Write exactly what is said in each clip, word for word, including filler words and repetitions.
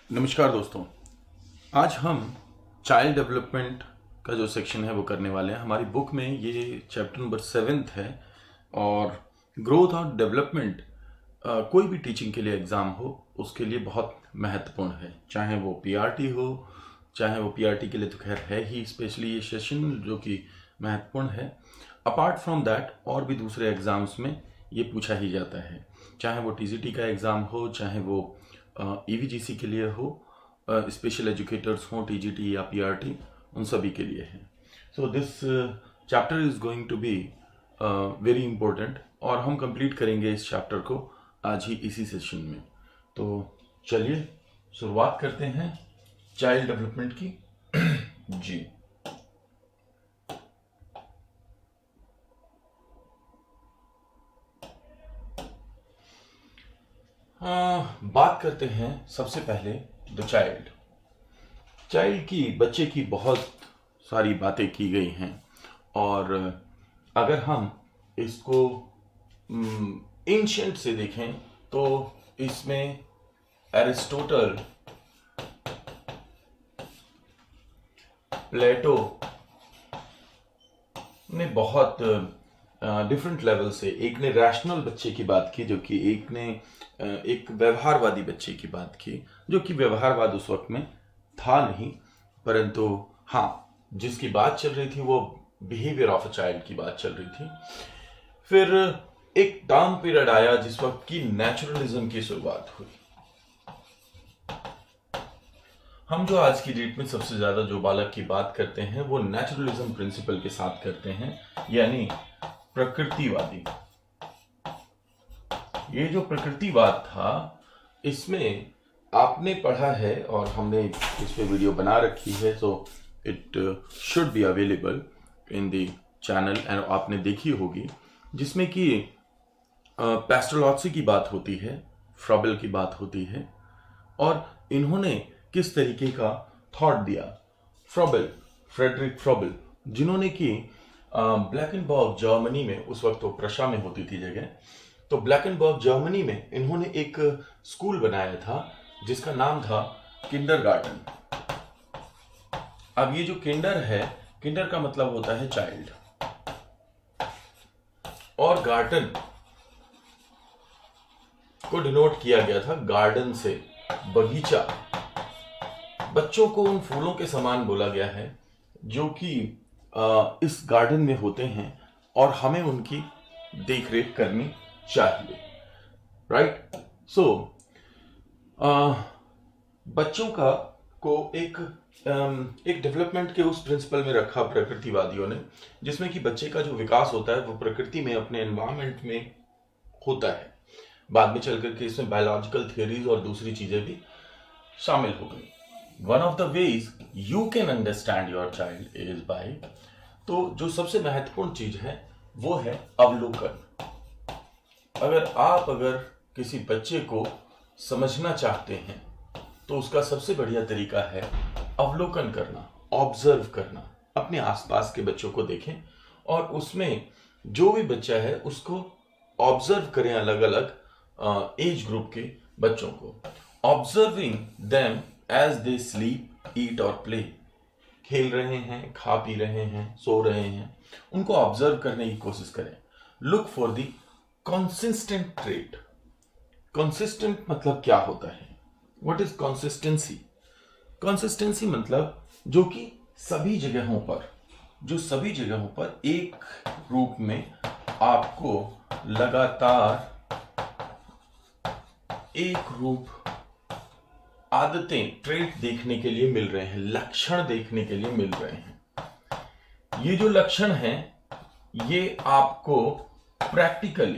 नमस्कार दोस्तों। आज हम चाइल्ड डेवलपमेंट का जो सेक्शन है वो करने वाले हैं। हमारी बुक में ये चैप्टर नंबर सेवेंथ है और ग्रोथ और डेवलपमेंट कोई भी टीचिंग के लिए एग्ज़ाम हो उसके लिए बहुत महत्वपूर्ण है, चाहे वो पीआरटी हो, चाहे वो पीआरटी के लिए तो खैर है ही स्पेशली ये सेशन जो कि महत्वपूर्ण है। अपार्ट फ्रॉम दैट और भी दूसरे एग्ज़ाम्स में ये पूछा ही जाता है, चाहे वो टीजीटी का एग्ज़ाम हो, चाहे वो ईवीजीसी के लिए हो, स्पेशल एजुकेटर्स हो, टीजीटी या पीआरटी, उन सभी के लिए है। So this chapter is going to be very important और हम कंप्लीट करेंगे इस चैप्टर को आज ही इसी सेशन में। तो चलिए शुरुआत करते हैं चाइल्ड डेवलपमेंट की। जी, हाँ, बात करते हैं सबसे पहले द चाइल्ड। चाइल्ड की, बच्चे की बहुत सारी बातें की गई हैं और अगर हम इसको एंशिएंट से देखें तो इसमें एरिस्टोटल, प्लेटो ने बहुत डिफरेंट लेवल से, एक ने रैशनल बच्चे की बात की जो कि एक ने uh, एक व्यवहारवादी बच्चे की बात की, जो कि व्यवहारवाद उस वक्त में था नहीं, परंतु हाँ जिसकी बात चल रही थी वो बिहेवियर ऑफ अ चाइल्ड की बात चल रही थी। फिर एक टाइम पीरियड आया जिस वक्त की नेचुरलिज्म की शुरुआत हुई। हम जो आज की डेट में सबसे ज्यादा जो बालक की बात करते हैं वो नेचुरलिज्म प्रिंसिपल के साथ करते हैं, यानी प्रकृतिवादी। ये जो प्रकृतिवाद था इसमें आपने पढ़ा है और हमने इस पे वीडियो बना रखी है, so it should be available in the channel and आपने देखी होगी, जिसमें कि पेस्टोलॉजी की बात होती है, फ्रॉबेल की बात होती है और इन्होंने किस तरीके का थॉट दिया। फ्रॉबेल, फ्रेडरिक फ्रॉबेल, जिन्होंने कि ब्लैकेनबर्ग जर्मनी में, उस वक्त वो प्रशा में होती थी जगह, तो ब्लैकेनबर्ग जर्मनी में इन्होंने एक स्कूल बनाया था जिसका नाम था किंडरगार्टन। अब ये जो किंडर है, किंडर का मतलब होता है चाइल्ड और गार्डन को डिनोट किया गया था गार्डन से, बगीचा। बच्चों को उन फूलों के समान बोला गया है जो कि इस गार्डन में होते हैं और हमें उनकी देखरेख करनी चाहिए, राइट। सो बच्चों का को एक एक डेवलपमेंट के उस प्रिंसिपल में रखा प्रकृतिवादियों ने, जिसमें कि बच्चे का जो विकास होता है वो प्रकृति में, अपने एनवायरनमेंट में होता है। बाद में चल करके इसमें बायोलॉजिकल थियरीज और दूसरी चीजें भी शामिल हो गई। One of the ways you can understand your child is by, तो जो सबसे महत्वपूर्ण चीज है वो है अवलोकन। अगर आप अगर किसी बच्चे को समझना चाहते हैं तो उसका सबसे बढ़िया तरीका है अवलोकन करना, ऑब्जर्व करना। अपने आसपास के बच्चों को देखें और उसमें जो भी बच्चा है उसको ऑब्जर्व करें, अलग अलग एज ग्रुप के बच्चों को। Observing them as they sleep, eat और प्ले, खेल रहे हैं, खा पी रहे हैं, सो रहे हैं, उनको ऑब्जर्व करने की कोशिश करें। Look for the consistent trait. Consistent मतलब क्या होता है? What is consistency? कंसिस्टेंसी मतलब जो कि सभी जगहों पर, जो सभी जगहों पर एक रूप में आपको लगातार एक रूप आदतें, ट्रेट देखने के लिए मिल रहे हैं, लक्षण देखने के लिए मिल रहे हैं। ये जो लक्षण हैं ये आपको प्रैक्टिकली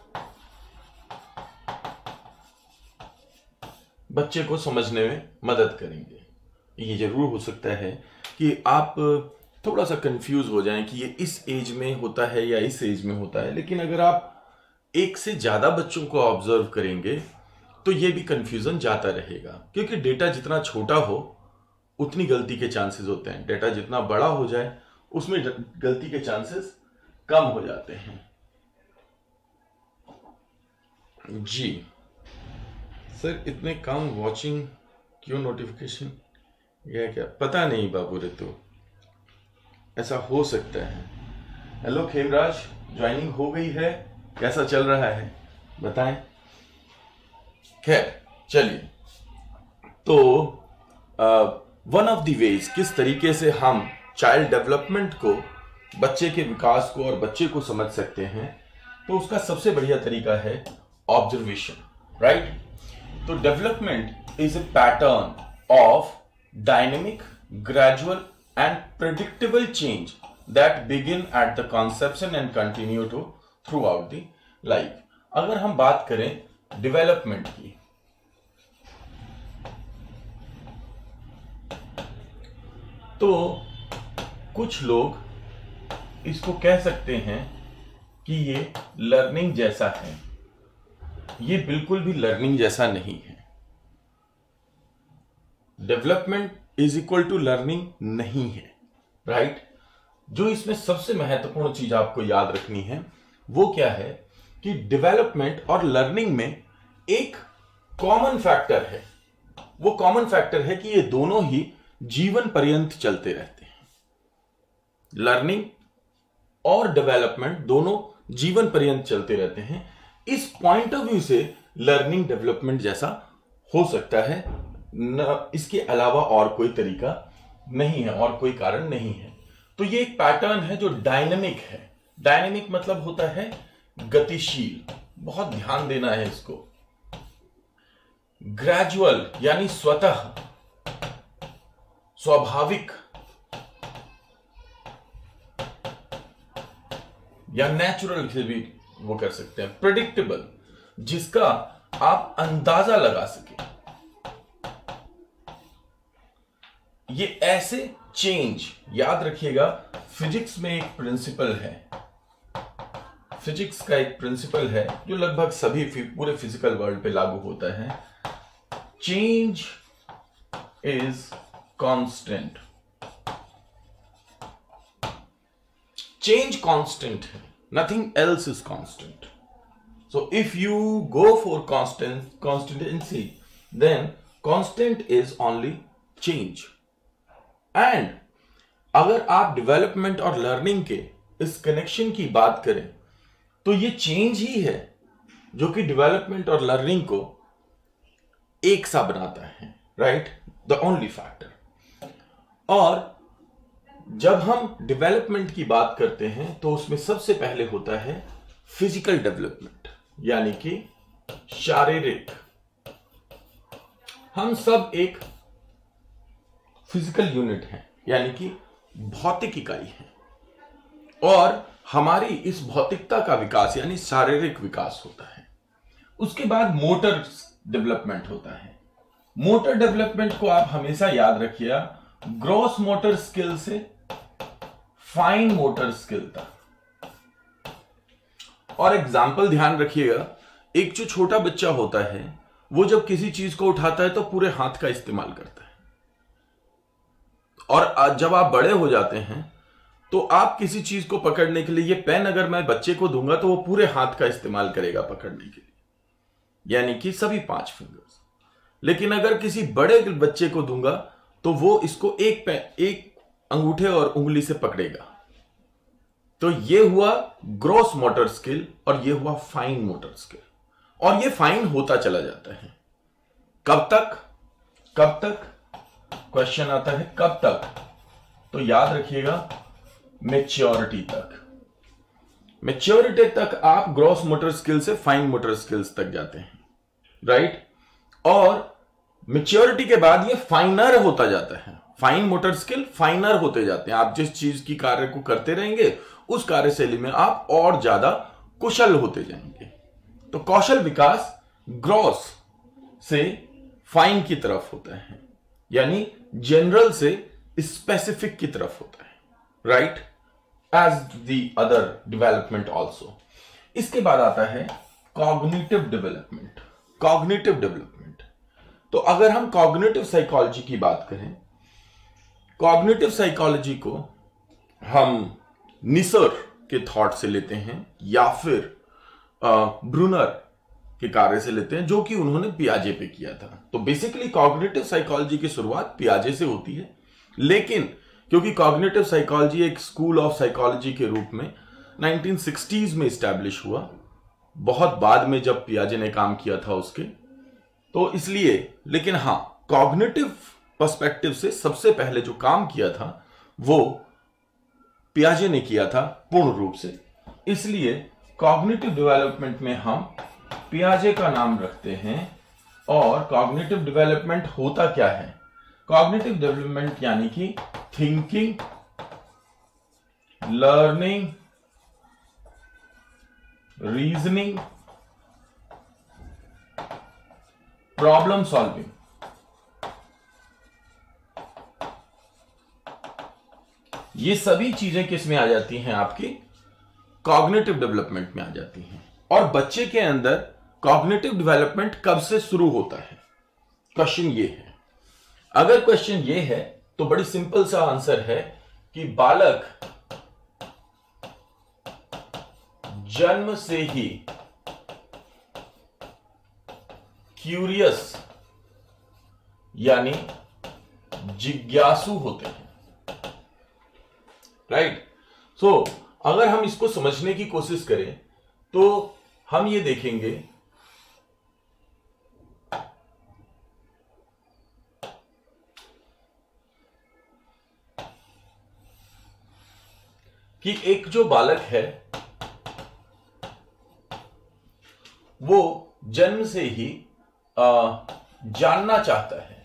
बच्चे को समझने में मदद करेंगे। ये जरूर हो सकता है कि आप थोड़ा सा कंफ्यूज हो जाएं कि ये इस एज में होता है या इस एज में होता है, लेकिन अगर आप एक से ज्यादा बच्चों को ऑब्जर्व करेंगे तो ये भी कंफ्यूजन जाता रहेगा, क्योंकि डेटा जितना छोटा हो उतनी गलती के चांसेस होते हैं, डेटा जितना बड़ा हो जाए उसमें गलती के चांसेस कम हो जाते हैं। जी सर, इतने कम वॉचिंग क्यों नोटिफिकेशन? यह क्या पता नहीं बाबू रे, तो ऐसा हो सकता है। हेलो खेमराज, ज्वाइनिंग हो गई है, कैसा चल रहा है बताएं। खैर चलिए, तो वन ऑफ द वेज किस तरीके से हम चाइल्ड डेवलपमेंट को, बच्चे के विकास को और बच्चे को समझ सकते हैं, तो उसका सबसे बढ़िया तरीका है ऑब्जर्वेशन, राइट। तो development is a pattern of dynamic, gradual and predictable change that begin at the conception and continue to throughout the life. अगर हम बात करें डेवलपमेंट की, तो कुछ लोग इसको कह सकते हैं कि ये लर्निंग जैसा है। ये बिल्कुल भी लर्निंग जैसा नहीं है। Development is equal to learning नहीं है, राइट। जो इसमें सबसे महत्वपूर्ण चीज आपको याद रखनी है वो क्या है कि डेवलपमेंट और लर्निंग में एक कॉमन फैक्टर है। वो कॉमन फैक्टर है कि ये दोनों ही जीवन पर्यंत चलते रहते हैं। लर्निंग और डेवलपमेंट दोनों जीवन पर्यंत चलते रहते हैं। इस पॉइंट ऑफ व्यू से लर्निंग डेवलपमेंट जैसा हो सकता है, न इसके अलावा और कोई तरीका नहीं है और कोई कारण नहीं है। तो ये एक पैटर्न है जो डायनेमिक है। डायनेमिक मतलब होता है गतिशील, बहुत ध्यान देना है इसको। ग्रेजुअल यानी स्वतः, स्वाभाविक या नेचुरल से भी वो कर सकते हैं। प्रेडिक्टेबल, जिसका आप अंदाजा लगा सके। ये ऐसे चेंज, याद रखिएगा, फिजिक्स में एक प्रिंसिपल है। फिजिक्स का एक प्रिंसिपल है जो लगभग सभी पूरे फिजिकल वर्ल्ड पे लागू होता है। Change is constant. Change constant है, nothing else is constant. So if you go for constant constancy, then constant is only change. And अगर आप डेवलपमेंट और लर्निंग के इस कनेक्शन की बात करें, तो ये चेंज ही है जो कि डेवलपमेंट और लर्निंग को एक सा बनाता है, राइट, द ओनली फैक्टर। और जब हम डेवलपमेंट की बात करते हैं तो उसमें सबसे पहले होता है फिजिकल डेवलपमेंट, यानी कि शारीरिक। हम सब एक फिजिकल यूनिट है, यानी कि भौतिक इकाई है, और हमारी इस भौतिकता का विकास यानी शारीरिक विकास होता है। उसके बाद मोटर डेवलपमेंट होता है। मोटर डेवलपमेंट को आप हमेशा याद रखिएगा, ग्रॉस मोटर स्किल से फाइन मोटर स्किल तक। और एग्जाम्पल ध्यान रखिएगा, एक जो छोटा बच्चा होता है वो जब किसी चीज को उठाता है तो पूरे हाथ का इस्तेमाल करता है, और जब आप बड़े हो जाते हैं तो आप किसी चीज को पकड़ने के लिए, ये पेन अगर मैं बच्चे को दूंगा तो वो पूरे हाथ का इस्तेमाल करेगा पकड़ने के लिए, यानी कि सभी पांच फिंगर्स। लेकिन अगर किसी बड़े बच्चे को दूंगा तो वो इसको एक पे एक अंगूठे और उंगली से पकड़ेगा। तो ये हुआ ग्रॉस मोटर स्किल और ये हुआ फाइन मोटर स्किल, और ये फाइन होता चला जाता है। कब तक? कब तक क्वेश्चन आता है, कब तक? तो याद रखिएगा, मैच्योरिटी तक। मैच्योरिटी तक आप ग्रॉस मोटर स्किल से फाइन मोटर स्किल्स तक जाते हैं, राइट। और मैच्योरिटी के बाद ये फाइनर होता जाता है। फाइन मोटर स्किल फाइनर होते जाते हैं। आप जिस चीज की कार्य को करते रहेंगे उस कार्यशैली में आप और ज्यादा कुशल होते जाएंगे। तो कौशल विकास ग्रॉस से फाइन की तरफ होता है, यानी जनरल से स्पेसिफिक की तरफ होता है, right, as the other development also. इसके बाद आता है कॉग्निटिव डेवलपमेंट। कॉग्निटिव डेवलपमेंट, तो अगर हम कॉग्निटिव साइकोलॉजी की बात करें, कॉग्निटिव साइकोलॉजी को हम निसर के थॉट से लेते हैं, या फिर ब्रूनर के कार्य से लेते हैं, जो कि उन्होंने पियाजे पे किया था। तो बेसिकली कॉग्निटिव साइकोलॉजी की शुरुआत पियाजे से होती है, लेकिन क्योंकि कॉग्निटिव साइकोलॉजी एक स्कूल ऑफ साइकोलॉजी के रूप में नाइनटीन सिक्सटीज़ में इस्टेब्लिश हुआ, बहुत बाद में जब पियाजे ने काम किया था उसके, तो इसलिए, लेकिन हां, कॉग्निटिव पर्सपेक्टिव से सबसे पहले जो काम किया था वो पियाजे ने किया था पूर्ण रूप से। इसलिए कॉग्निटिव डेवलपमेंट में हम पियाजे का नाम रखते हैं। और कॉग्निटिव डेवलपमेंट होता क्या है? कॉग्निटिव डेवलपमेंट यानी कि thinking, learning, reasoning, problem solving, ये सभी चीजें किस में आ जाती हैं? आपकी कॉग्निटिव डेवलपमेंट में आ जाती हैं। और बच्चे के अंदर कॉग्निटिव डेवलपमेंट कब से शुरू होता है? क्वेश्चन ये है। अगर क्वेश्चन ये है तो बड़ी सिंपल सा आंसर है कि बालक जन्म से ही क्यूरियस यानी जिज्ञासु होते हैं। राइट? सो अगर हम इसको समझने की कोशिश करें तो हम ये देखेंगे कि एक जो बालक है वो जन्म से ही आ, जानना चाहता है।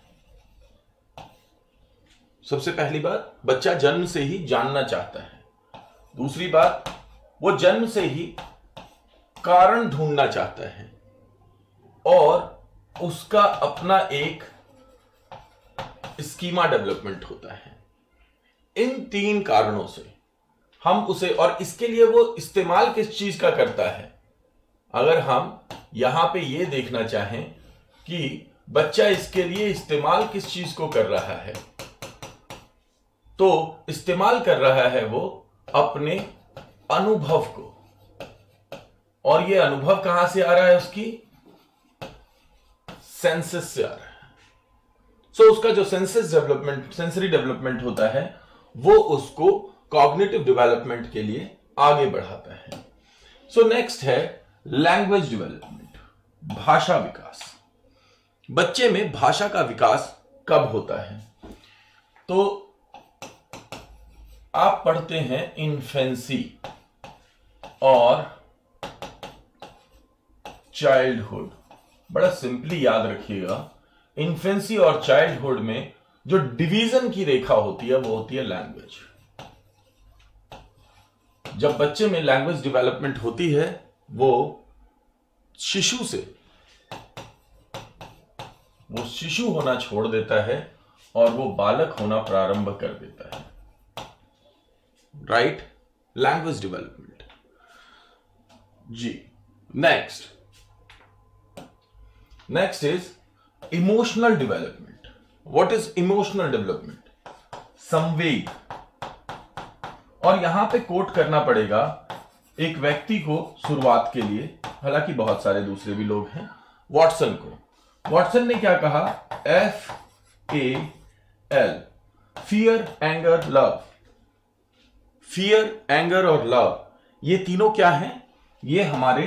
सबसे पहली बात, बच्चा जन्म से ही जानना चाहता है। दूसरी बात, वो जन्म से ही कारण ढूंढना चाहता है और उसका अपना एक स्कीमा डेवलपमेंट होता है। इन तीन कारणों से हम उसे, और इसके लिए वो इस्तेमाल किस चीज का करता है? अगर हम यहां पे ये देखना चाहें कि बच्चा इसके लिए इस्तेमाल किस चीज को कर रहा है, तो इस्तेमाल कर रहा है वो अपने अनुभव को। और ये अनुभव कहां से आ रहा है? उसकी सेंसेस से आ रहा है। सो so, उसका जो सेंसेस डेवलपमेंट, सेंसरी डेवलपमेंट होता है, वो उसको कॉग्निटिव डेवलपमेंट के लिए आगे बढ़ाता है। सो नेक्स्ट है लैंग्वेज डेवलपमेंट, भाषा विकास। बच्चे में भाषा का विकास कब होता है? तो आप पढ़ते हैं इन्फेंसी और चाइल्डहुड। बड़ा सिंपली याद रखिएगा, इन्फेंसी और चाइल्डहुड में जो डिवीजन की रेखा होती है वो होती है लैंग्वेज। जब बच्चे में लैंग्वेज डेवलपमेंट होती है, वो शिशु से वो शिशु होना छोड़ देता है और वो बालक होना प्रारंभ कर देता है। राइट? Language development. जी, next next is emotional development. What is emotional development? संवेग। और यहां पे कोट करना पड़ेगा एक व्यक्ति को शुरुआत के लिए, हालांकि बहुत सारे दूसरे भी लोग हैं, वॉटसन को। वॉटसन ने क्या कहा? F A L, fear, anger, love. Fear, anger और लव, ये तीनों क्या हैं? ये हमारे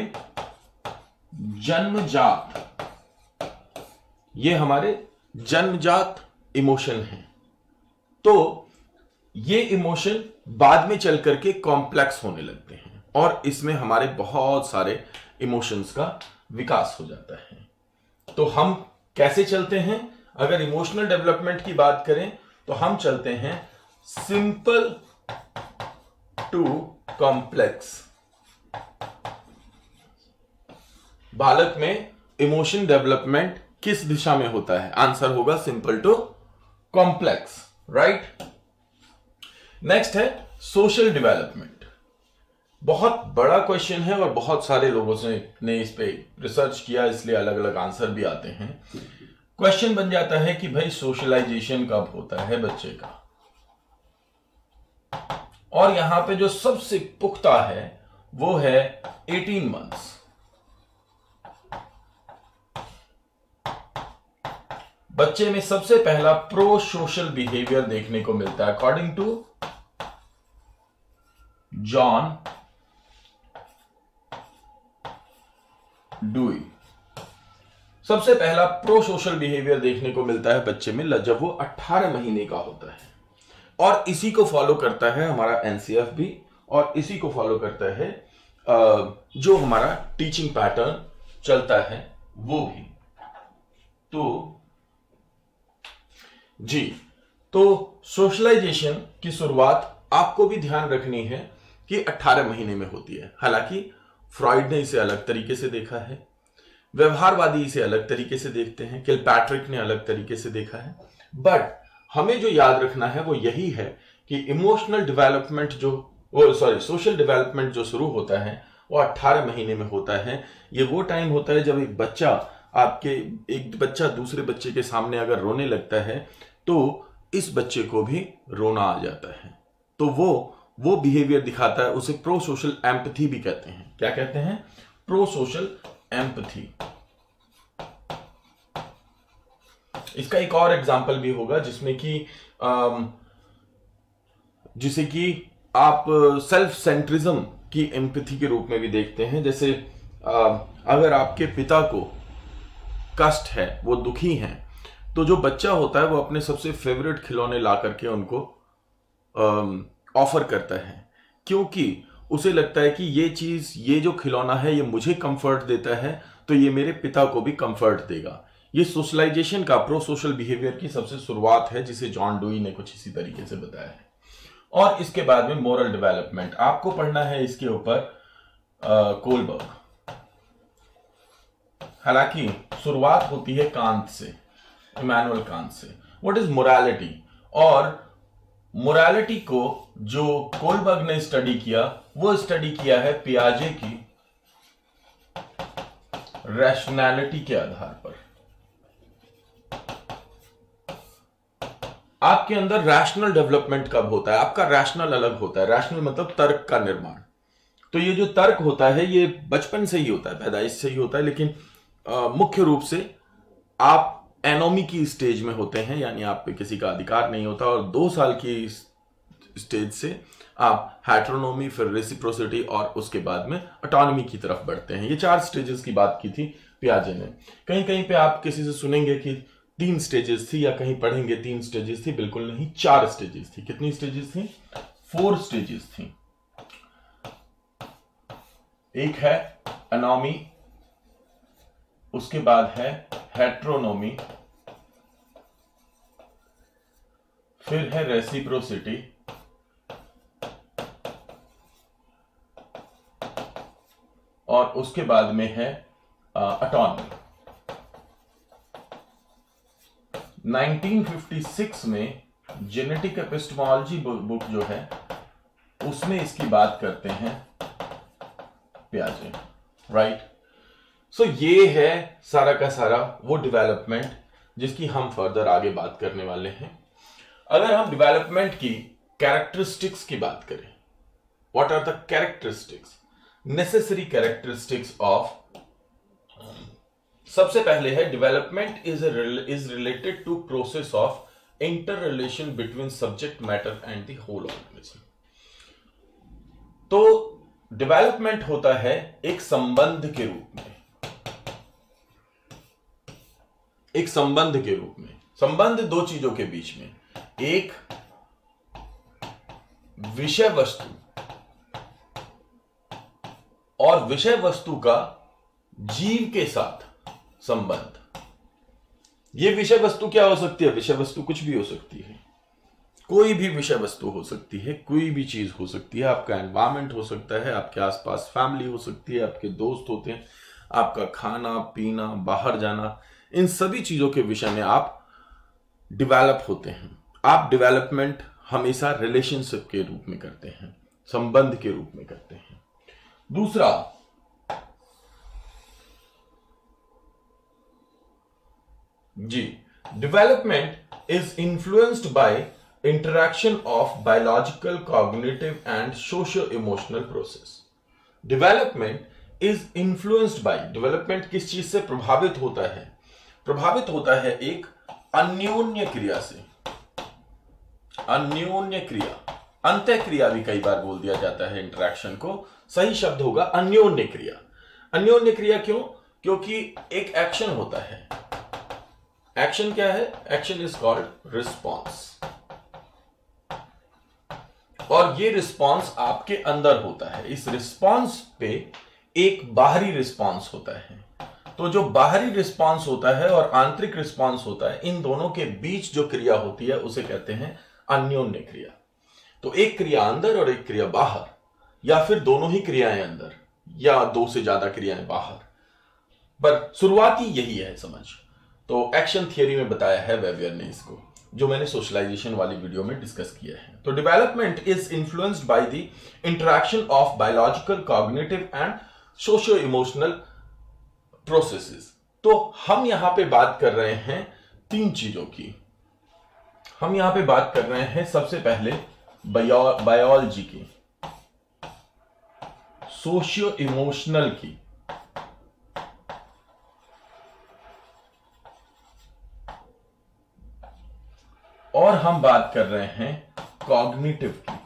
जन्मजात ये हमारे जन्मजात इमोशन हैं। तो ये इमोशन बाद में चल करके कॉम्प्लेक्स होने लगते हैं और इसमें हमारे बहुत सारे इमोशंस का विकास हो जाता है। तो हम कैसे चलते हैं? अगर इमोशनल डेवलपमेंट की बात करें तो हम चलते हैं सिंपल टू कॉम्प्लेक्स। बालक में इमोशन डेवलपमेंट किस दिशा में होता है? आंसर होगा simple to complex. Right? Next है सोशल डेवलपमेंट। बहुत बड़ा क्वेश्चन है और बहुत सारे लोगों से ने इस पे रिसर्च किया, इसलिए अलग अलग आंसर भी आते हैं। क्वेश्चन बन जाता है कि भाई सोशलाइजेशन कब होता है बच्चे का? और यहां पे जो सबसे पुख्ता है वो है अठारह मंथ्स। बच्चे में सबसे पहला प्रो सोशल बिहेवियर देखने को मिलता है अकॉर्डिंग टू जॉन डुई। सबसे पहला प्रो सोशल बिहेवियर देखने को मिलता है बच्चे में जब वो अठारह महीने का होता है, और इसी को फॉलो करता है हमारा एनसीएफ भी, और इसी को फॉलो करता है जो हमारा टीचिंग पैटर्न चलता है वो भी। तो जी, तो सोशलाइजेशन की शुरुआत आपको भी ध्यान रखनी है कि अठारह महीने में होती है। हालांकि फ्रॉइड ने इसे अलग तरीके से देखा है, व्यवहारवादी इसे अलग तरीके से देखते हैं, किलपैट्रिक ने अलग तरीके से देखा है, बट हमें जो याद रखना है वो यही है कि इमोशनल डेवलपमेंट जो सॉरी सोशल डेवलपमेंट जो शुरू होता है वो अठारह महीने में होता है। ये वो टाइम होता है जब एक बच्चा आपके एक बच्चा दूसरे बच्चे के सामने अगर रोने लगता है तो इस बच्चे को भी रोना आ जाता है, तो वो वो बिहेवियर दिखाता है। उसे प्रो सोशल एम्पथी भी कहते हैं। क्या कहते हैं? Prosocial empathy. इसका एक और एग्जाम्पल भी होगा जिसमें कि जिसे कि आप सेल्फ सेंट्रिज्म की एम्पथी के रूप में भी देखते हैं। जैसे अगर आपके पिता को कष्ट है, वो दुखी हैं, तो जो बच्चा होता है वो अपने सबसे फेवरेट खिलौने ला करके उनको ऑफर करता है, क्योंकि उसे लगता है कि ये चीज, ये जो खिलौना है ये मुझे कंफर्ट देता है तो ये मेरे पिता को भी कंफर्ट देगा। ये सोशलाइजेशन का, प्रो सोशल बिहेवियर की सबसे शुरुआत है, जिसे जॉन डुई ने कुछ इसी तरीके से बताया है। और इसके बाद में मोरल डेवलपमेंट आपको पढ़ना है इसके ऊपर कोलबर्ग। हालांकि शुरुआत होती है कांत से, इमैनुअल कांत से। What is morality? और मोरालिटी को जो कोलबर्ग ने स्टडी किया, वो स्टडी किया है पियाजे की रैशनैलिटी के आधार पर। आपके अंदर रैशनल डेवलपमेंट कब होता है? आपका रैशनल अलग होता है। रैशनल मतलब तर्क का निर्माण। तो ये जो तर्क होता है ये बचपन से ही होता है, पैदाइश से ही होता है, लेकिन आ, मुख्य रूप से आप एनोमी की स्टेज में होते हैं, यानी आप पे किसी का अधिकार नहीं होता, और दो साल की स्टेज से आप हेटेरोनोमी, फिर रेसिप्रोसिटी और उसके बाद में ऑटोनॉमी की तरफ बढ़ते हैं। ये चार स्टेजेस की बात की थी पियाजे ने। कहीं कहीं पे आप किसी से सुनेंगे कि तीन स्टेजेस थी, या कहीं पढ़ेंगे तीन स्टेजेस थी। बिल्कुल नहीं, चार स्टेजेस थी। कितनी स्टेजेस थी? फोर स्टेजेस थी। एक है एनोमी, उसके बाद है हेटेरोनोमी, फिर है रेसिप्रोसिटी, और उसके बाद में है ऑटोनॉमी। नाइनटीन फिफ्टी सिक्स में जेनेटिक एपिस्टेमोलॉजी बुक जो है उसमें इसकी बात करते हैं पियाजे, राइट। सो ये है सारा का सारा वो डेवलपमेंट जिसकी हम फर्दर आगे बात करने वाले हैं। अगर हम डेवलपमेंट की कैरेक्टरिस्टिक्स की बात करें, what are the characteristics, necessary characteristics of, सबसे पहले है development is is related to process of interrelation between subject matter and the whole organism. तो डेवलपमेंट होता है एक संबंध के रूप में, एक संबंध के रूप में। संबंध दो चीजों के बीच में, एक विषय वस्तु और विषय वस्तु का जीव के साथ संबंध। यह विषय वस्तु क्या हो सकती है? विषय वस्तु कुछ भी हो सकती है, कोई भी विषय वस्तु हो सकती है, कोई भी चीज हो सकती है। आपका एनवायरमेंट हो सकता है, आपके आसपास फैमिली हो सकती है, आपके दोस्त होते हैं, आपका खाना पीना, बाहर जाना, इन सभी चीजों के विषय में आप डेवलप होते हैं। आप डेवलपमेंट हमेशा रिलेशनशिप के रूप में करते हैं, संबंध के रूप में करते हैं। दूसरा, जी, development is influenced by interaction of biological, cognitive and socio emotional process. Development is influenced by, development किस चीज से प्रभावित होता है? प्रभावित होता है एक अन्योन्य क्रिया से, अन्योन्य क्रिया, अंतः क्रिया भी कई बार बोल दिया जाता है इंटरेक्शन को, सही शब्द होगा अन्योन्य क्रिया। अन्योन्य क्रिया क्यों? क्योंकि एक एक्शन होता है, एक्शन क्या है? एक्शन इज कॉल्ड रिस्पॉन्स, और ये रिस्पॉन्स आपके अंदर होता है। इस रिस्पॉन्स पे एक बाहरी रिस्पॉन्स होता है। तो जो बाहरी रिस्पॉन्स होता है और आंतरिक रिस्पॉन्स होता है, इन दोनों के बीच जो क्रिया होती है उसे कहते हैं अन्योन्य क्रिया। तो एक क्रिया अंदर और एक क्रिया बाहर, या फिर दोनों ही क्रियाएं अंदर या दो से ज्यादा क्रियाएं बाहर, पर शुरुआती यही है समझ। तो एक्शन थियरी में बताया है वेबियर ने इसको, जो मैंने सोशलाइजेशन वाली वीडियो में डिस्कस किया है। तो development is influenced by the interaction of biological, cognitive and socio emotional processes. तो हम यहां पे बात कर रहे हैं तीन चीजों की। हम यहां पे बात कर रहे हैं सबसे पहले बायोलॉजी की, सोशियो इमोशनल की, और हम बात कर रहे हैं कॉग्निटिव की।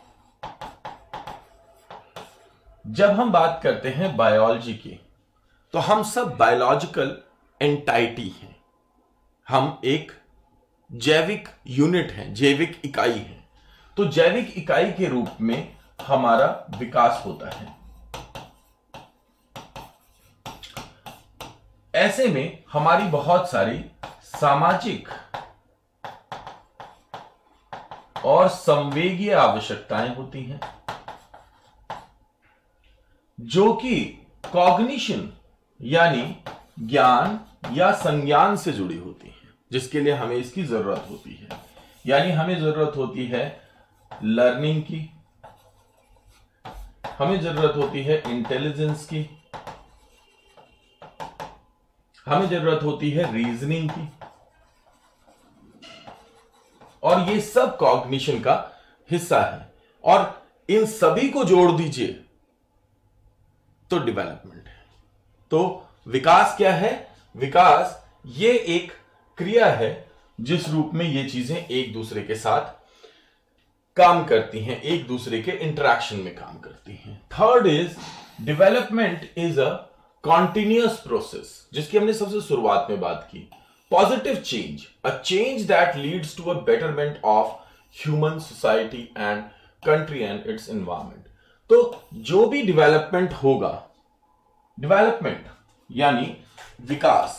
जब हम बात करते हैं बायोलॉजी की, तो हम सब बायोलॉजिकल एंटाइटी हैं, हम एक जैविक यूनिट हैं, जैविक इकाई है। तो जैविक इकाई के रूप में हमारा विकास होता है। ऐसे में हमारी बहुत सारी सामाजिक और संवेगीय आवश्यकताएं होती हैं, जो कि कॉग्निशन यानी ज्ञान या संज्ञान से जुड़ी होती है, जिसके लिए हमें इसकी जरूरत होती है। यानी हमें जरूरत होती है लर्निंग की, हमें जरूरत होती है इंटेलिजेंस की, हमें जरूरत होती है रीजनिंग की, और ये सब कॉग्निशन का हिस्सा है। और इन सभी को जोड़ दीजिए तो डेवलपमेंट है। तो विकास क्या है? विकास ये एक क्रिया है जिस रूप में ये चीजें एक दूसरे के साथ काम करती हैं, एक दूसरे के इंटरेक्शन में काम करती हैं। Third is development is a continuous process, जिसकी हमने सबसे शुरुआत में बात की। Positive change, a change that leads to a betterment of human society and country and its environment. तो जो भी डेवलपमेंट होगा, डेवलपमेंट यानी विकास,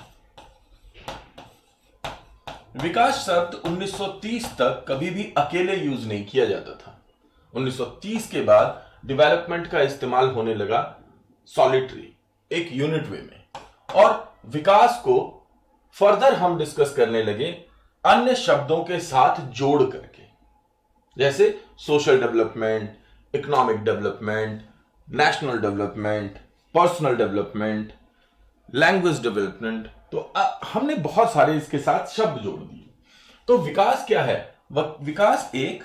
विकास शब्द उन्नीस सौ तीस तक कभी भी अकेले यूज नहीं किया जाता था। उन्नीस सौ तीस के बाद डेवलपमेंट का इस्तेमाल होने लगा सॉलिटरी, एक यूनिट वे में, और विकास को फर्दर हम डिस्कस करने लगे अन्य शब्दों के साथ जोड़ करके, जैसे social development, economic development, national development, personal development, language development. तो आ, हमने बहुत सारे इसके साथ शब्द जोड़ दिए। तो विकास क्या है? विकास एक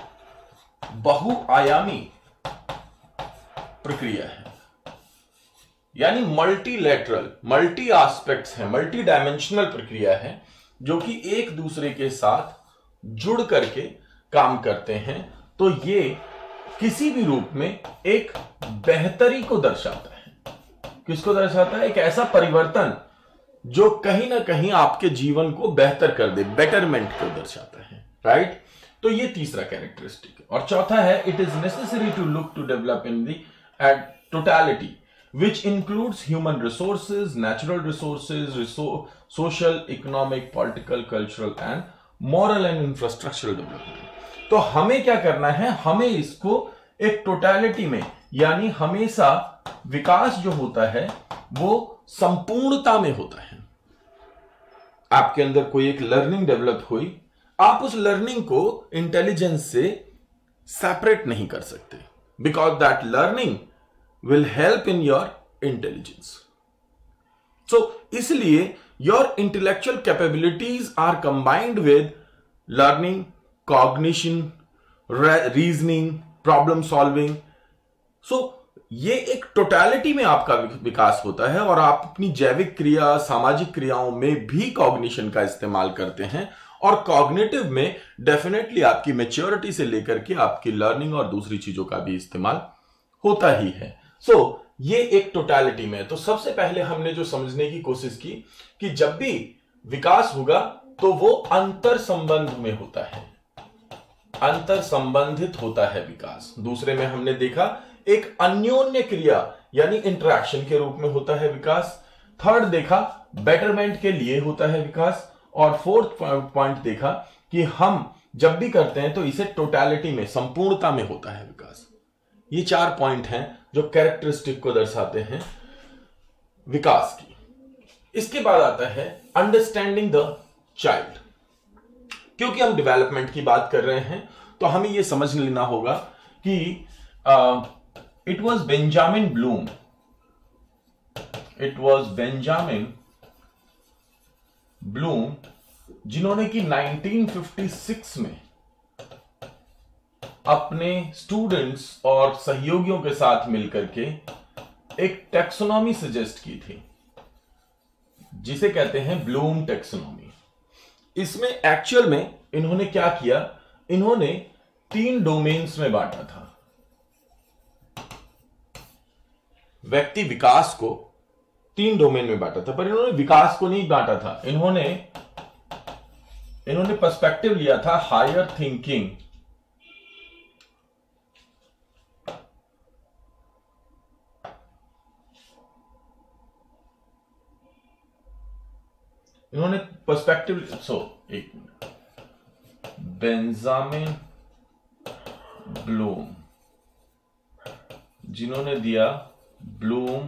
बहुआयामी प्रक्रिया है, यानी मल्टीलैटरल, मल्टी एस्पेक्ट्स है, मल्टी डायमेंशनल प्रक्रिया है, जो कि एक दूसरे के साथ जुड़ करके काम करते हैं। तो ये किसी भी रूप में एक बेहतरी को दर्शाता है। किसको दर्शाता है? एक ऐसा परिवर्तन जो कहीं ना कहीं आपके जीवन को बेहतर कर दे, बेटरमेंट को दर्शाता है, राइट? तो ये तीसरा कैरेक्टरिस्टिक है। और चौथा है, it is necessary to look to develop in the at totality which includes human resources, natural resources, resource, social, economic, political, cultural and moral and infrastructural development। तो हमें क्या करना है? हमें इसको एक टोटलिटी में, यानी हमेशा विकास जो होता है वो संपूर्णता में होता है। आपके अंदर कोई एक लर्निंग डेवलप हुई, आप उस लर्निंग को इंटेलिजेंस से सेपरेट नहीं कर सकते, because that learning will help in your intelligence. So, इसलिए your intellectual capabilities are combined with learning, cognition, reasoning, problem solving. So, ये एक टोटलिटी में आपका विकास होता है और आप अपनी जैविक क्रिया, सामाजिक क्रियाओं में भी कॉग्निशन का इस्तेमाल करते हैं। और कॉग्निटिव में डेफिनेटली आपकी मैच्योरिटी से लेकर के आपकी लर्निंग और दूसरी चीजों का भी इस्तेमाल होता ही है। सो so, ये एक टोटलिटी में। तो सबसे पहले हमने जो समझने की कोशिश की कि जब भी विकास होगा तो वो अंतर संबंध में होता है, अंतर संबंधित होता है विकास। दूसरे में हमने देखा एक अन्योन्य क्रिया यानी इंटरेक्शन के रूप में होता है विकास। थर्ड देखा बेटरमेंट के लिए होता है विकास। और फोर्थ पॉइंट देखा कि हम जब भी करते हैं तो इसे टोटलिटी में, संपूर्णता में होता है विकास। ये चार पॉइंट हैं जो कैरेक्टरिस्टिक को दर्शाते हैं विकास की। इसके बाद आता है अंडरस्टैंडिंग द चाइल्ड। क्योंकि हम डेवलपमेंट की बात कर रहे हैं तो हमें यह समझ लेना होगा कि it was Benjamin Bloom it was Benjamin Bloom जिन्होंने कि नाइनटीन फिफ्टी सिक्स में अपने स्टूडेंट्स और सहयोगियों के साथ मिलकर के एक टैक्सोनॉमी सजेस्ट की थी जिसे कहते हैं ब्लूम टैक्सोनॉमी। इसमें एक्चुअल में इन्होंने क्या किया, इन्होंने तीन डोमेन्स में बांटा था। व्यक्ति विकास को तीन डोमेन में बांटा था, पर इन्होंने विकास को नहीं बांटा था। इन्होंने इन्होंने पर्सपेक्टिव लिया था हायर थिंकिंग, इन्होंने पर्सपेक्टिव सो एक मिनट बेंजामिन ब्लूम जिन्होंने दिया ब्लूम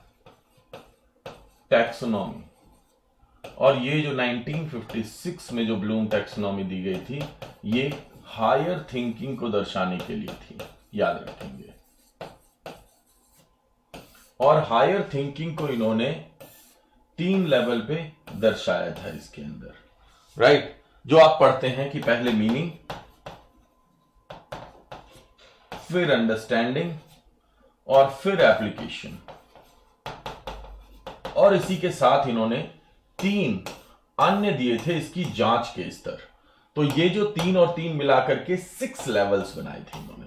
टैक्सोनॉमी, और ये जो नाइनटीन फिफ्टी सिक्स में जो ब्लूम टैक्सोनॉमी दी गई थी ये हायर थिंकिंग को दर्शाने के लिए थी, याद रखेंगे। और हायर थिंकिंग को इन्होंने तीन लेवल पे दर्शाया था इसके अंदर, राइट। जो आप पढ़ते हैं कि पहले मीनिंग, फिर अंडरस्टैंडिंग और फिर एप्लीकेशन। और इसी के साथ इन्होंने तीन अन्य दिए थे इसकी जांच के स्तर। तो ये जो तीन और तीन मिलाकर के सिक्स लेवल्स बनाए थे इन्होंने।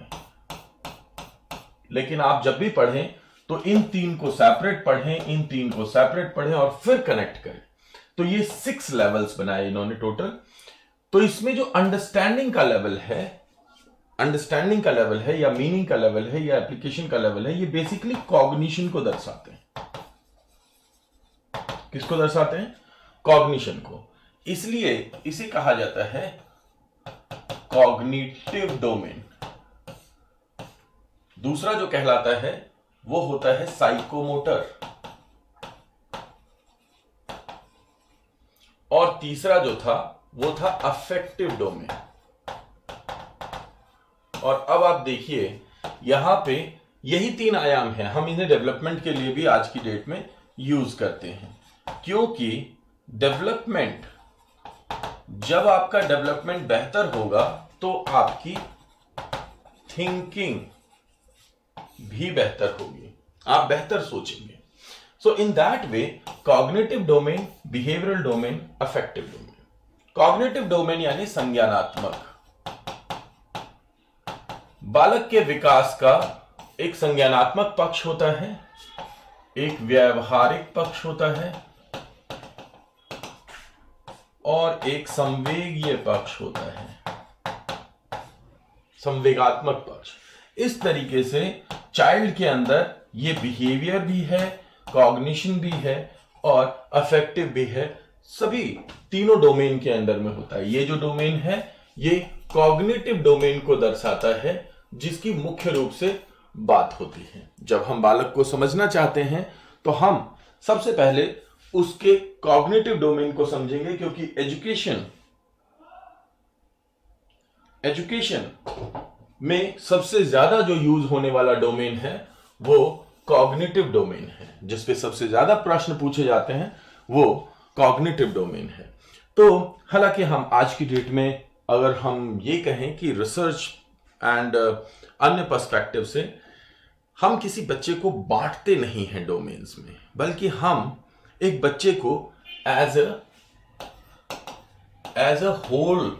लेकिन आप जब भी पढ़ें तो इन तीन को सेपरेट पढ़ें, इन तीन को सेपरेट पढ़ें और फिर कनेक्ट करें। तो ये सिक्स लेवल्स बनाए इन्होंने टोटल। तो इसमें जो अंडरस्टैंडिंग का लेवल है, अंडरस्टैंडिंग का लेवल है या मीनिंग का लेवल है या एप्लीकेशन का लेवल है, ये बेसिकली कॉग्निशन को दर्शाते हैं। किसको दर्शाते हैं? कॉग्निशन को। इसलिए इसे कहा जाता है कॉग्निटिव डोमेन। दूसरा जो कहलाता है वो होता है साइकोमोटर, और तीसरा जो था वो था अफेक्टिव डोमेन। और अब आप देखिए यहां पे यही तीन आयाम हैं। हम इन्हें डेवलपमेंट के लिए भी आज की डेट में यूज करते हैं, क्योंकि डेवलपमेंट, जब आपका डेवलपमेंट बेहतर होगा तो आपकी थिंकिंग भी बेहतर होगी, आप बेहतर सोचेंगे। So in that way cognitive domain, behavioural domain, affective domain. Cognitive domain यानी संज्ञानात्मक। बालक के विकास का एक संज्ञानात्मक पक्ष होता है, एक व्यावहारिक पक्ष होता है और एक संवेगीय पक्ष होता है, संवेगात्मक पक्ष। इस तरीके से चाइल्ड के अंदर ये बिहेवियर भी है, कॉग्निशन भी है और अफेक्टिव भी है। सभी तीनों डोमेन के अंदर में होता है। ये जो डोमेन है ये कॉग्निटिव डोमेन को दर्शाता है, जिसकी मुख्य रूप से बात होती है। जब हम बालक को समझना चाहते हैं तो हम सबसे पहले उसके कॉग्निटिव डोमेन को समझेंगे, क्योंकि एजुकेशन एजुकेशन में सबसे ज्यादा जो यूज होने वाला डोमेन है वो कॉग्निटिव डोमेन है। जिसपे सबसे ज्यादा प्रश्न पूछे जाते हैं वो कॉग्निटिव डोमेन है। तो हालांकि हम आज की डेट में अगर हम ये कहें कि रिसर्च एंड अन्य पर्सपेक्टिव से हम किसी बच्चे को बांटते नहीं हैं डोमेन्स में, बल्कि हम एक बच्चे को as a as a whole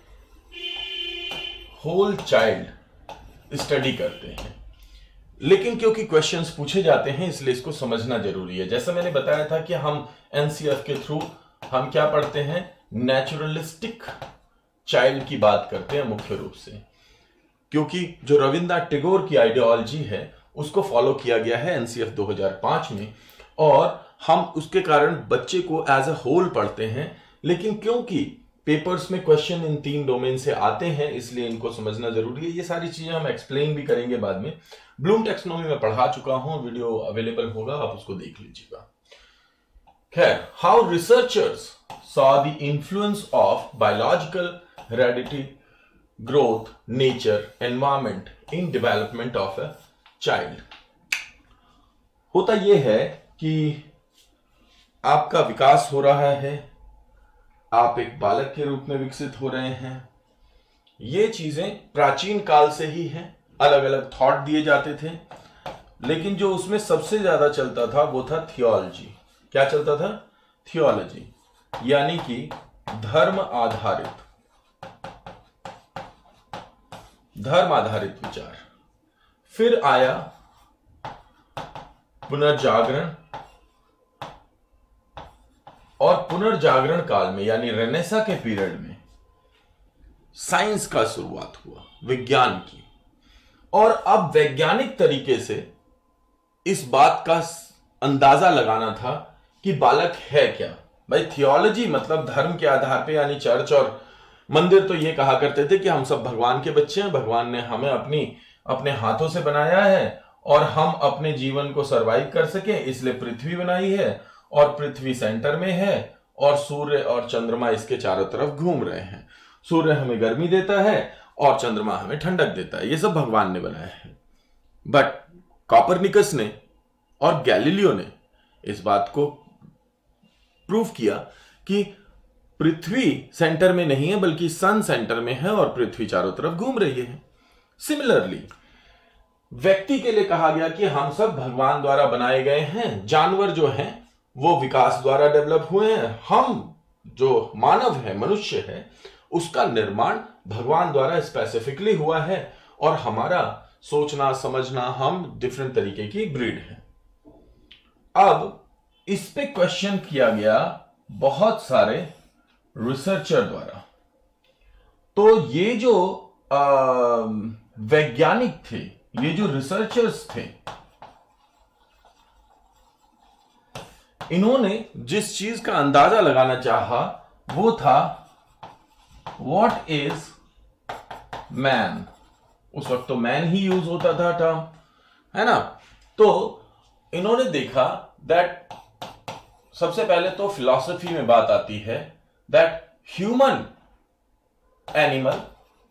whole child study करते हैं। लेकिन क्योंकि क्वेश्चंस पूछे जाते हैं इसलिए इसको समझना जरूरी है। जैसा मैंने बताया था कि हम एनसीएफ के थ्रू हम क्या पढ़ते हैं, नेचुरलिस्टिक चाइल्ड की बात करते हैं मुख्य रूप से, क्योंकि जो रविंद्रनाथ टैगोर की आइडियोलॉजी है उसको फॉलो किया गया है एनसीएफ दो हज़ार पाँच में, और हम उसके कारण बच्चे को एज अ होल पढ़ते हैं। लेकिन क्योंकि पेपर्स में क्वेश्चन इन तीन डोमेन से आते हैं इसलिए इनको समझना जरूरी है। ये सारी चीजें हम एक्सप्लेन भी करेंगे बाद में। ब्लूम टैक्सोनॉमी में पढ़ा चुका हूं, वीडियो अवेलेबल होगा, आप उसको देख लीजिएगा। खैर, how researchers saw the influence of biological heredity, growth, nature, environment in development of a child. होता यह है कि आपका विकास हो रहा है, आप एक बालक के रूप में विकसित हो रहे हैं। ये चीजें प्राचीन काल से ही हैं, अलग अलग थॉट दिए जाते थे, लेकिन जो उसमें सबसे ज्यादा चलता था वो था थियोलॉजी। क्या चलता था? थियोलॉजी, यानी कि धर्म आधारित धर्म आधारित विचार। फिर आया पुनर्जागरण, और पुनर्जागरण काल में यानी रेनेसा के पीरियड में साइंस का शुरुआत हुआ, विज्ञान की। और अब वैज्ञानिक तरीके से इस बात का अंदाजा लगाना था कि बालक है क्या। भाई थियोलॉजी मतलब धर्म के आधार पे, यानी चर्च और मंदिर तो ये कहा करते थे कि हम सब भगवान के बच्चे हैं, भगवान ने हमें अपनी अपने हाथों से बनाया है और हम अपने जीवन को सरवाइव कर सके इसलिए पृथ्वी बनाई है, और पृथ्वी सेंटर में है और सूर्य और चंद्रमा इसके चारों तरफ घूम रहे हैं। सूर्य हमें गर्मी देता है और चंद्रमा हमें ठंडक देता है, ये सब भगवान ने बनाया है। बट कॉपरनिकस ने और गैलीलियो ने इस बात को प्रूव किया कि पृथ्वी सेंटर में नहीं है बल्कि सन सेंटर में है और पृथ्वी चारों तरफ घूम रही है। सिमिलरली व्यक्ति के लिए कहा गया कि हम सब भगवान द्वारा बनाए गए हैं, जानवर जो हैं वो विकास द्वारा डेवलप हुए हैं, हम जो मानव है, मनुष्य है, उसका निर्माण भगवान द्वारा स्पेसिफिकली हुआ है, और हमारा सोचना समझना, हम डिफरेंट तरीके की ब्रीड है। अब इस पे क्वेश्चन किया गया बहुत सारे रिसर्चर द्वारा। तो ये जो वैज्ञानिक थे, ये जो रिसर्चर्स थे, इन्होंने जिस चीज का अंदाजा लगाना चाहा वो था व्हाट इज मैन। उस वक्त तो मैन ही यूज होता था टर्म, है ना। तो इन्होंने देखा दैट सबसे पहले तो फिलॉसफी में बात आती है दैट ह्यूमन एनिमल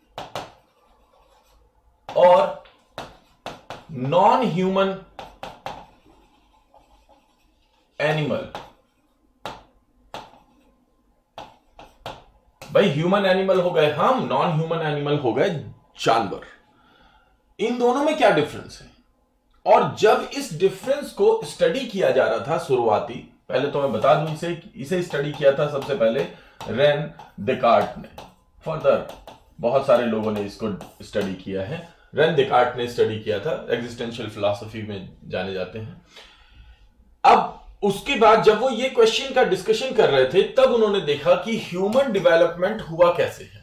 और नॉन ह्यूमन एनिमल, भाई ह्यूमन एनिमल हो गए हम, नॉन ह्यूमन एनिमल हो गए जानवर। इन दोनों में क्या डिफरेंस है? और जब इस डिफरेंस को स्टडी किया जा रहा था शुरुआती, पहले तो मैं बता दूं इसे इसे स्टडी किया था सबसे पहले रेन देकार्ट ने। फर्दर बहुत सारे लोगों ने इसको स्टडी किया है। रेन देकार्ट ने स्टडी किया था, एग्जिस्टेंशियल फिलॉसफी में जाने जाते हैं। अब उसके बाद जब वो ये क्वेश्चन का डिस्कशन कर रहे थे तब उन्होंने देखा कि ह्यूमन डेवलपमेंट हुआ कैसे है।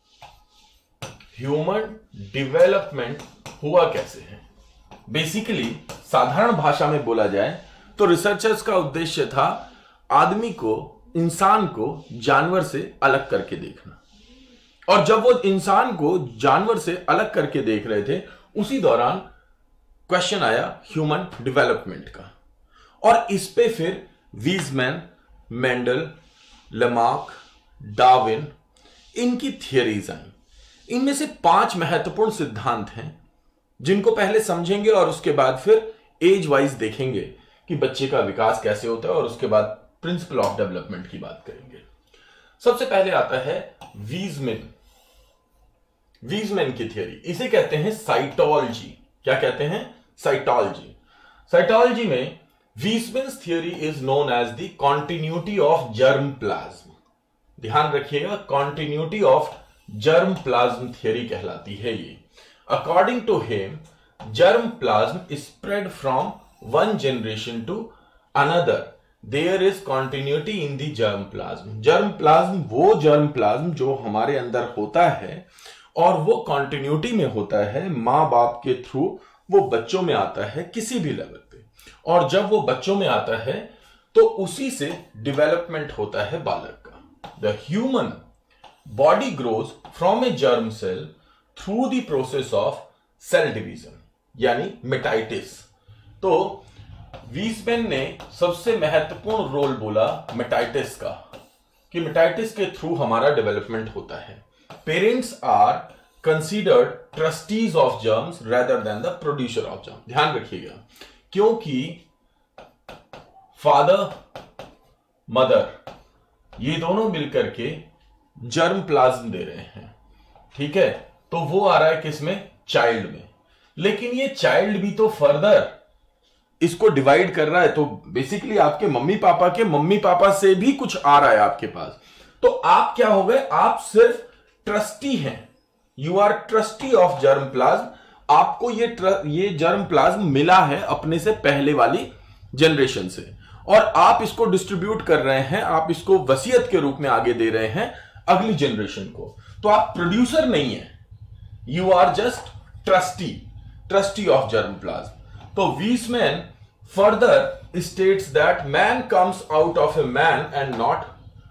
ह्यूमन डेवलपमेंट हुआ कैसे है बेसिकली साधारण भाषा में बोला जाए तो रिसर्चर्स का उद्देश्य था आदमी को, इंसान को जानवर से अलग करके देखना। और जब वो इंसान को जानवर से अलग करके देख रहे थे उसी दौरान क्वेश्चन आया ह्यूमन डेवलपमेंट का। और इस पे फिर वीजमैन, मेंडल, लमार्क, डार्विन, इनकी थियरीज आई। इनमें से पांच महत्वपूर्ण सिद्धांत हैं जिनको पहले समझेंगे और उसके बाद फिर एज वाइज देखेंगे कि बच्चे का विकास कैसे होता है, और उसके बाद प्रिंसिपल ऑफ डेवलपमेंट की बात करेंगे। सबसे पहले आता है वीजमैन। वीजमैन की थियरी, इसे कहते हैं साइटोलॉजी। क्या कहते हैं? साइटोलॉजी। साइटोलॉजी में Weismann's theory is known as the continuity of germ plasm. ध्यान रखिएगा, continuity of germ plasm theory कहलाती है ये। According to him, germ plasm spread from one generation to another, there is continuity in the germ plasm. Germ plasm वो germ plasm जो हमारे अंदर होता है और वो कॉन्टिन्यूटी में होता है, मां बाप के थ्रू वो बच्चों में आता है किसी भी लेवल पे, और जब वो बच्चों में आता है तो उसी से डेवलपमेंट होता है बालक का। The human body grows from a germ cell through the process of cell division, यानी मिटाइटिस। तो वीसमैन ने सबसे महत्वपूर्ण रोल बोला मिटाइटिस का, कि मिटाइटिस के थ्रू हमारा डेवलपमेंट होता है। Parents are considered trustees of germs rather than the producer of germ. ध्यान रखिएगा, क्योंकि फादर मदर ये दोनों मिलकर के जर्म प्लाज्म दे रहे हैं, ठीक है, तो वो आ रहा है किसमें? चाइल्ड में। लेकिन ये चाइल्ड भी तो फर्दर इसको डिवाइड कर रहा है, तो बेसिकली आपके मम्मी पापा के मम्मी पापा से भी कुछ आ रहा है आपके पास। तो आप क्या हो गए? आप सिर्फ ट्रस्टी हैं, you are trustee of germ plasm. आपको ये ये जर्म प्लाज्म मिला है अपने से पहले वाली जनरेशन से, और आप इसको डिस्ट्रीब्यूट कर रहे हैं, आप इसको वसीयत के रूप में आगे दे रहे हैं अगली जनरेशन को। तो आप प्रोड्यूसर नहीं है, you are just trustee, trustee of germ plasm. तो Weismann further states that man comes out of a man and not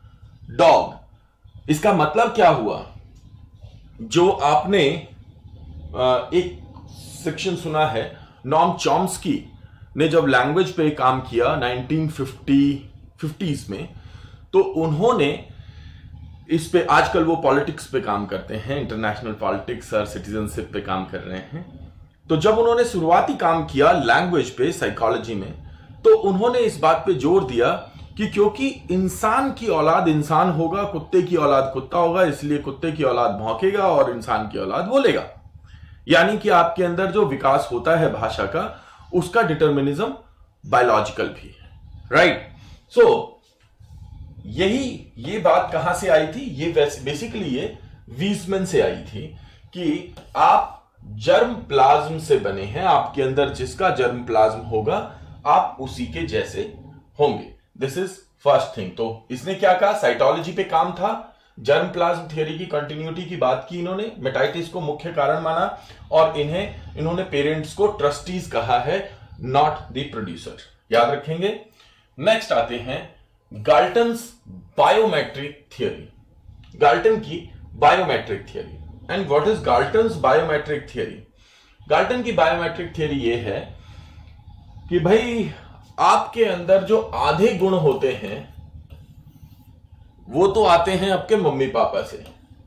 dog. इसका मतलब क्या हुआ? जो आपने एक सेक्शन सुना है, नॉम चॉम्स्की ने जब लैंग्वेज पे काम किया नाइनटीन फिफ्टीज़ में, तो उन्होंने इस पे, आजकल वो पॉलिटिक्स पे काम करते हैं, इंटरनेशनल पॉलिटिक्स और सिटीजनशिप पे काम कर रहे हैं। तो जब उन्होंने शुरुआती काम किया लैंग्वेज पे, साइकोलॉजी में, तो उन्होंने इस बात पे जोर दिया कि क्योंकि इंसान की औलाद इंसान होगा, कुत्ते की औलाद कुत्ता होगा, इसलिए कुत्ते की औलाद भौंकेगा और इंसान की औलाद बोलेगा। यानी कि आपके अंदर जो विकास होता है भाषा का, उसका डिटर्मिनिज्म बायोलॉजिकल भी है, राइट। सो यही ये बात कहां से आई थी? ये बेसिकली ये वीसमैन से आई थी कि आप जर्म प्लाज्म से बने हैं, आपके अंदर जिसका जर्म प्लाज्म होगा आप उसी के जैसे होंगे। This is first thing. तो इसने क्या कहा? साइटोलॉजी पे काम था, जर्म प्लाज्म थियरी की कंटिन्यूटी की बात की इन्होंने, मेटाइटिस को मुख्य कारण माना, और इन्हें इन्होंने पेरेंट्स को ट्रस्टीज कहा है, नॉट द प्रोड्यूसर। याद रखेंगे। नेक्स्ट आते हैं गाल्टन्स बायोमेट्रिक थियरी। गाल्टन की biometric theory. And what is Galton's biometric theory? Galton की बायोमेट्रिक थियरी ये है कि भाई आपके अंदर जो आधे गुण होते हैं वो तो आते हैं आपके मम्मी पापा से,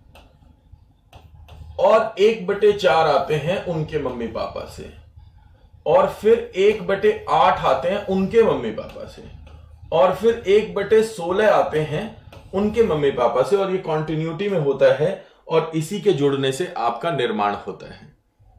और एक बटे चार आते हैं उनके मम्मी पापा से, और फिर एक बटे आठ आते हैं उनके मम्मी पापा से, और फिर एक बटे सोलह आते हैं उनके मम्मी पापा से, और ये कॉन्टिन्यूटी में होता है, और इसी के जुड़ने से आपका निर्माण होता है।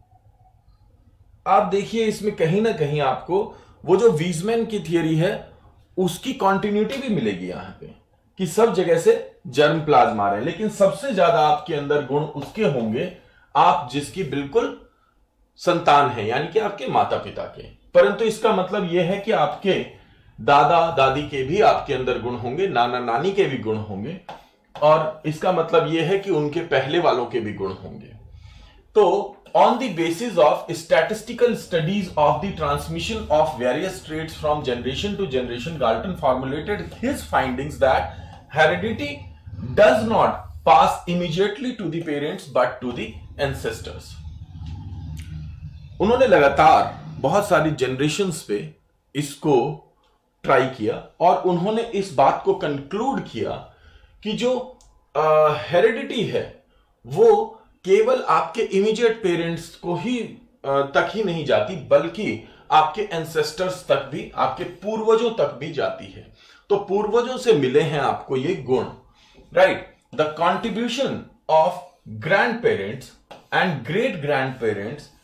आप देखिए इसमें कहीं ना कहीं आपको वो जो वीसमैन की थियरी है उसकी कॉन्टिन्यूटी भी मिलेगी यहां पे, कि सब जगह से जर्म प्लाज्म आ रहे हैं, लेकिन सबसे ज्यादा आपके अंदर गुण उसके होंगे आप जिसकी बिल्कुल संतान है, यानी कि आपके माता पिता के। परंतु इसका मतलब यह है कि आपके दादा दादी के भी आपके अंदर गुण होंगे, नाना नानी के भी गुण होंगे, और इसका मतलब यह है कि उनके पहले वालों के भी गुण होंगे। तो on the basis of statistical studies of the transmission of various traits from generation to generation, Galton formulated his findings that heredity does not pass immediately to the parents but to the ancestors. उन्होंने लगातार बहुत सारी generations पे इसको try किया, और उन्होंने इस बात को कंक्लूड किया कि जो हेरिडिटी uh, है वो केवल आपके इमीडिएट पेरेंट्स को ही तक ही नहीं जाती, बल्कि आपके एंसेस्टर्स तक भी, आपके पूर्वजों तक भी जाती है। तो पूर्वजों से मिले हैं आपको ये गुण, right. The contribution of grandparents and great grandparents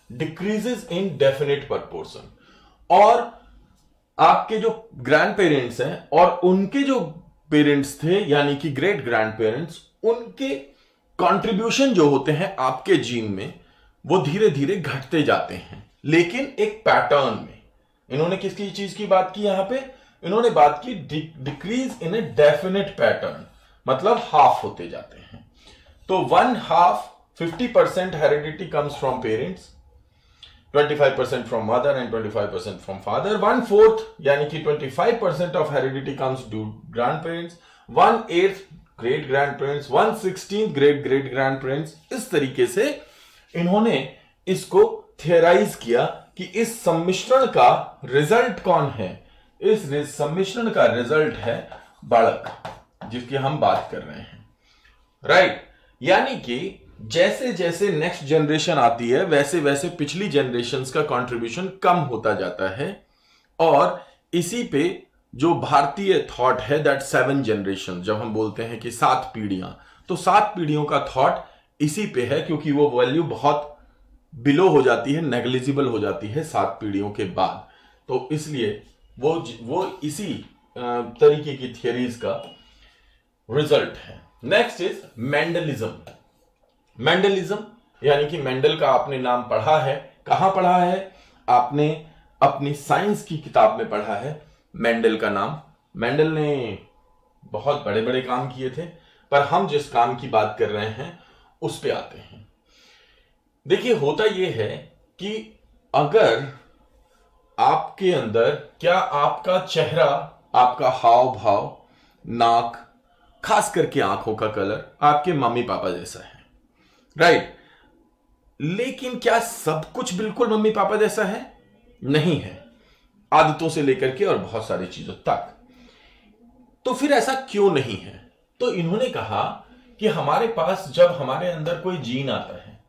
decreases in definite proportion. और आपके जो ग्रैंड पेरेंट्स हैं और उनके जो पेरेंट्स थे यानी कि ग्रेट ग्रैंड पेरेंट्स, उनके कंट्रीब्यूशन जो होते हैं आपके जीन में वो धीरे धीरे घटते जाते हैं, लेकिन एक पैटर्न में। इन्होंने किसकी चीज की बात की यहां पे? इन्होंने बात की decrease in a definite pattern, मतलब हाफ होते जाते हैं। तो one half fifty percent heredity comes from parents, twenty five percent from mother and twenty five percent from father. One fourth यानी कि twenty five percent of heredity comes to grandparents, one eighth great grandparents, one sixteen great great grandparents. इस तरीके से इन्होंने इसको थियराइज किया कि इस सम्मिश्रण का रिजल्ट कौन है? इस सम्मिश्रण का रिजल्ट है बालक, जिसकी हम बात कर रहे हैं, राइट। यानी कि जैसे जैसे नेक्स्ट जनरेशन आती है वैसे वैसे पिछली जनरेशन्स का कंट्रीब्यूशन कम होता जाता है। और इसी पे जो भारतीय थॉट है दैट सेवन जनरेशन, जब हम बोलते हैं कि सात पीढ़ियां, तो सात पीढ़ियों का थॉट इसी पे है, क्योंकि वो वैल्यू बहुत बिलो हो जाती है, नेग्लिजिबल हो जाती है सात पीढ़ियों के बाद। तो इसलिए वो वो इसी तरीके की थियरीज का रिजल्ट है। Next is Mendelism. मेंडलिज्म यानी कि मेंडल का आपने नाम पढ़ा है, कहां पढ़ा है? आपने अपनी साइंस की किताब में पढ़ा है मेंडल का नाम। मेंडल ने बहुत बड़े बड़े काम किए थे, पर हम जिस काम की बात कर रहे हैं उस पे आते हैं। देखिए, होता यह है कि अगर आपके अंदर, क्या आपका चेहरा, आपका हाव भाव, नाक, खास करके आंखों का कलर आपके मम्मी पापा जैसा है, राइट। लेकिन क्या सब कुछ बिल्कुल मम्मी पापा जैसा है? नहीं है, आदतों से लेकर के और बहुत सारी चीजों तक। तो फिर ऐसा क्यों नहीं है? तो इन्होंने कहा कि हमारे पास जब हमारे अंदर कोई जीन आता है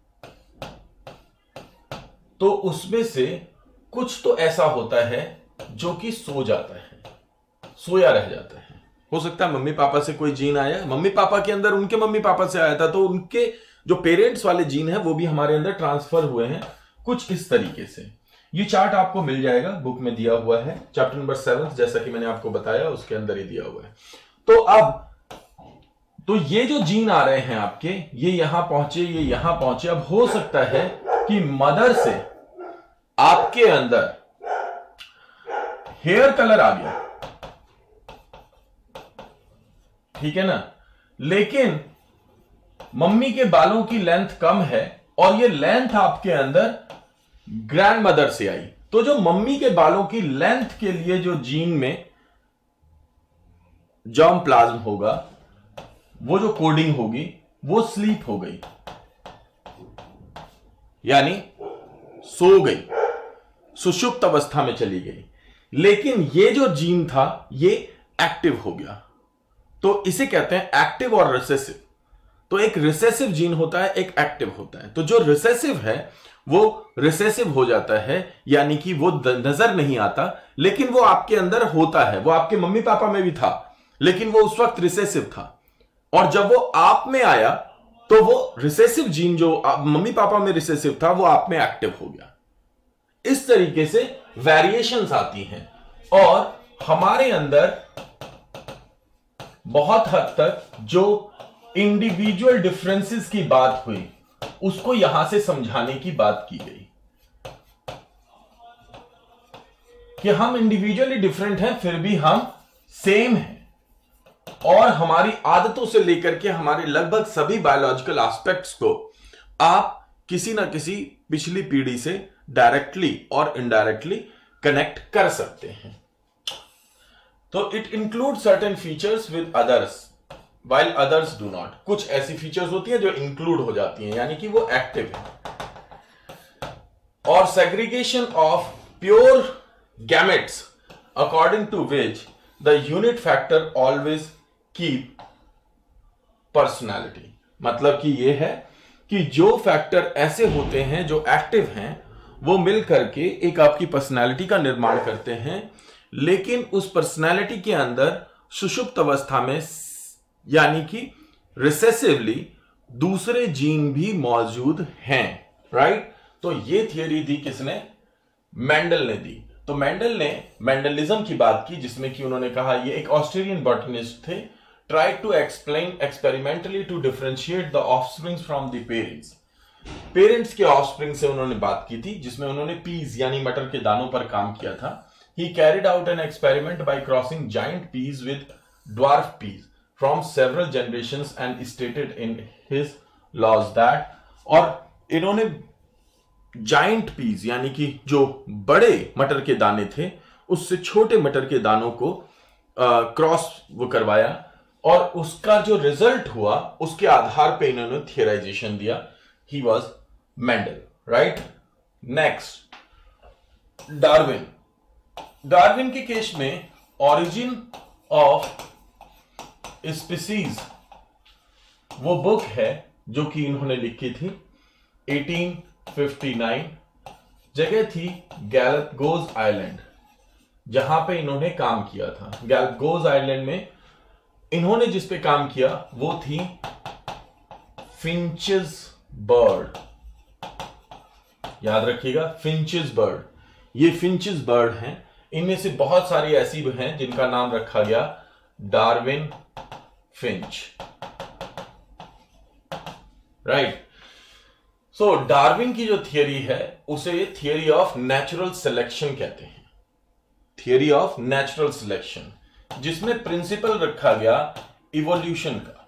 तो उसमें से कुछ तो ऐसा होता है जो कि सो जाता है, सोया रह जाता है। हो सकता है मम्मी पापा से कोई जीन आया, मम्मी पापा के अंदर उनके मम्मी पापा से आया था, तो उनके जो पेरेंट्स वाले जीन है वो भी हमारे अंदर ट्रांसफर हुए हैं, कुछ इस तरीके से। ये चार्ट आपको मिल जाएगा, बुक में दिया हुआ है, चैप्टर नंबर सेवन, जैसा कि मैंने आपको बताया उसके अंदर ही दिया हुआ है। तो अब तो ये जो जीन आ रहे हैं आपके, ये यहां पहुंचे, ये यहां पहुंचे। अब हो सकता है कि मदर से आपके अंदर हेयर कलर आ गया, ठीक है ना, लेकिन मम्मी के बालों की लेंथ कम है और ये लेंथ आपके अंदर ग्रैंड मदर से आई। तो जो मम्मी के बालों की लेंथ के लिए जो जीन में जर्म प्लाज्म होगा, वो जो कोडिंग होगी वो स्लीप हो गई, यानी सो गई, सुषुप्त अवस्था में चली गई। लेकिन ये जो जीन था ये एक्टिव हो गया, तो इसे कहते हैं एक्टिव और रिसेसिव। तो एक रिसेसिव जीन होता है, एक एक्टिव होता है। तो जो रिसेसिव है वो रिसेसिव हो जाता है, यानी कि वो नजर नहीं आता, लेकिन वो आपके अंदर होता है। वो आपके मम्मी पापा में भी था, लेकिन वो उस वक्त रिसेसिव था, और जब वो आप में आया तो वो रिसेसिव जीन जो मम्मी पापा में रिसेसिव था वो आप में एक्टिव हो गया। इस तरीके से वेरिएशंस आती हैं, और हमारे अंदर बहुत हद तक जो इंडिविजुअल डिफरेंसेस की बात हुई उसको यहां से समझाने की बात की गई कि हम इंडिविजुअली डिफरेंट हैं फिर भी हम सेम हैं, और हमारी आदतों से लेकर के हमारे लगभग सभी बायोलॉजिकल एस्पेक्ट्स को आप किसी ना किसी पिछली पीढ़ी से डायरेक्टली और इनडायरेक्टली कनेक्ट कर सकते हैं। तो it include certain features with others while others do not। कुछ ऐसी फीचर्स होती है जो इंक्लूड हो जाती हैं, यानी कि वो एक्टिव है। और segregation of pure gametes according to which the unit factor always keep personality. मतलब कि ये है कि जो फैक्टर ऐसे होते हैं जो एक्टिव हैं वो मिल करके एक आपकी पर्सनैलिटी का निर्माण करते हैं, लेकिन उस पर्सनैलिटी के अंदर सुषुप्त अवस्था में यानी कि रिसेसिवली दूसरे जीन भी मौजूद हैं, राइट। तो ये थियरी दी किसने? मेंडल ने दी। तो मेंडल ने मेंडलिज्म की बात की, जिसमें कि उन्होंने कहा, ये एक ऑस्ट्रेलियन बॉटनिस्ट थे, try to explain experimentally to differentiate the offsprings from the parents. Parents के ऑफस्प्रिंग से उन्होंने बात की थी, जिसमें उन्होंने पीज यानी मटर के दानों पर काम किया था। He carried out an experiment by crossing giant peas with dwarf peas from several generations and stated in his laws that, और इन्होंने जाइंट पीज यानी कि जो बड़े मटर के दाने थे उससे छोटे मटर के दानों को क्रॉस वो करवाया, और उसका जो रिजल्ट हुआ उसके आधार पे इन्होंने थियराइजेशन दिया। He was Mendel, right. Next, Darwin. Darwin के केस में ओरिजिन ऑफ स्पीसीज वो बुक है जो कि इन्होंने लिखी थी अठारह सौ उनसठ। जगह थी गैलापागोस आइलैंड, जहां पे इन्होंने काम किया था। गैलापागोस आइलैंड में इन्होंने जिस पे काम किया वो थी फिंचेस बर्ड। याद रखिएगा, फिंचेस बर्ड। ये फिंचेस बर्ड हैं, इनमें से बहुत सारी ऐसी भी हैं जिनका नाम रखा गया Darwin finch, right. So Darwin की जो थियरी है उसे थियरी ऑफ नेचुरल सिलेक्शन कहते हैं। थियरी ऑफ नेचुरल सिलेक्शन, जिसमें प्रिंसिपल रखा गया इवोल्यूशन का,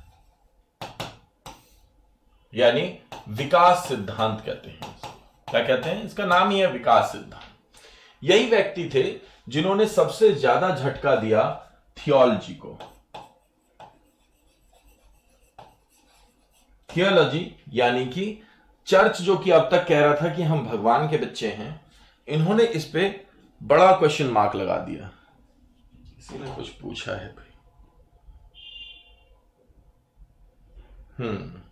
यानी विकास सिद्धांत कहते हैं। क्या कहते हैं? इसका नाम ही है विकास सिद्धांत। यही व्यक्ति थे जिन्होंने सबसे ज्यादा झटका दिया थियोलॉजी को। थियोलॉजी यानी कि चर्च, जो कि अब तक कह रहा था कि हम भगवान के बच्चे हैं, इन्होंने इस पे बड़ा क्वेश्चन मार्क लगा दिया। किसी ने कुछ पूछा है भाई? हम्म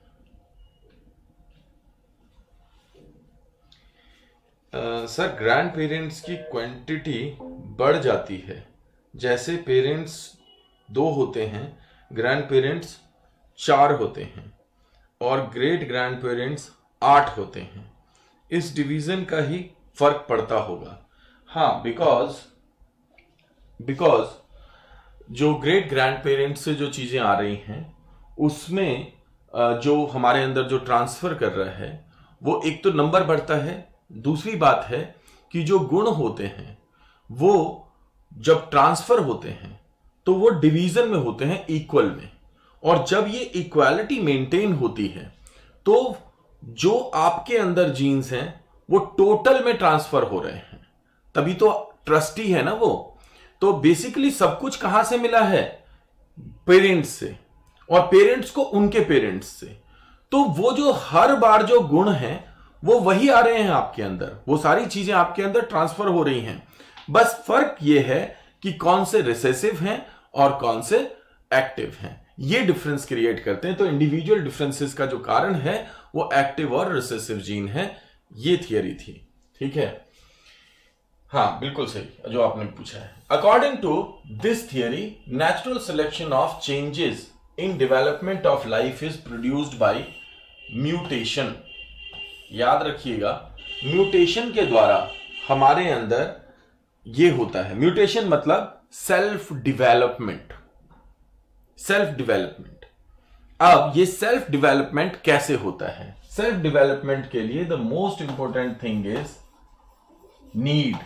सर, ग्रैंड पेरेंट्स की क्वांटिटी बढ़ जाती है। जैसे पेरेंट्स दो होते हैं, ग्रैंड पेरेंट्स चार होते हैं, और ग्रेट ग्रैंड पेरेंट्स आठ होते हैं। इस डिवीजन का ही फर्क पड़ता होगा। हाँ, बिकॉज बिकॉज जो ग्रेट ग्रैंड पेरेंट्स से जो चीजें आ रही हैं उसमें जो हमारे अंदर जो ट्रांसफर कर रहा है वो एक तो नंबर बढ़ता है, दूसरी बात है कि जो गुण होते हैं वो जब ट्रांसफर होते हैं तो वो डिवीजन में होते हैं, इक्वल में। और जब ये इक्वालिटी मेंटेन होती है तो जो आपके अंदर जीन्स हैं वो टोटल में ट्रांसफर हो रहे हैं, तभी तो ट्रस्टी है ना वो। तो बेसिकली सब कुछ कहां से मिला है? पेरेंट्स से, और पेरेंट्स को उनके पेरेंट्स से। तो वो जो हर बार जो गुण हैं वो वही आ रहे हैं आपके अंदर, वो सारी चीजें आपके अंदर ट्रांसफर हो रही हैं। बस फर्क ये है कि कौन से रिसेसिव हैं और कौन से एक्टिव हैं, ये डिफरेंस क्रिएट करते हैं। तो इंडिविजुअल डिफरेंसेस का जो कारण है वो एक्टिव और रिसेसिव जीन है। ये थियरी थी, ठीक है। हाँ, बिल्कुल सही जो आपने पूछा है। According to this theory, natural selection of changes in development of life is produced by mutation. याद रखिएगा, म्यूटेशन के द्वारा हमारे अंदर ये होता है। म्यूटेशन मतलब सेल्फ डिवेलपमेंट। Self development. अब ये सेल्फ डिवेलपमेंट कैसे होता है? सेल्फ डिवेलपमेंट के लिए the most important thing is need.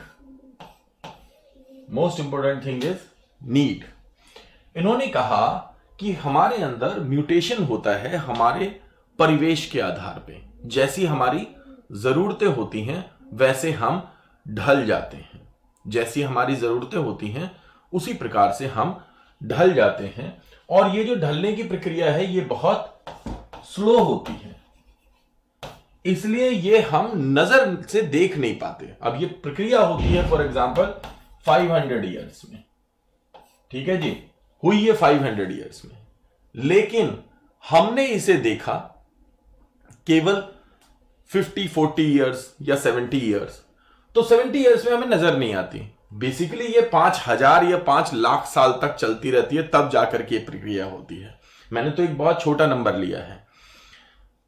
Most important thing is need. इन्होंने कहा कि हमारे अंदर म्यूटेशन होता है हमारे परिवेश के आधार पे। जैसी हमारी जरूरतें होती हैं वैसे हम ढल जाते हैं। जैसी हमारी जरूरतें होती हैं उसी प्रकार से हम ढल जाते हैं। और ये जो ढलने की प्रक्रिया है ये बहुत स्लो होती है, इसलिए ये हम नजर से देख नहीं पाते। अब ये प्रक्रिया होती है फॉर एग्जांपल पाँच सौ इयर्स में, ठीक है जी, हुई है पाँच सौ इयर्स में, लेकिन हमने इसे देखा केवल पचास, चालीस इयर्स या सत्तर इयर्स। तो सत्तर इयर्स में हमें नजर नहीं आती। बेसिकली ये पांच हजार या पांच लाख साल तक चलती रहती है, तब जाकर के प्रक्रिया होती है। मैंने तो एक बहुत छोटा नंबर लिया है।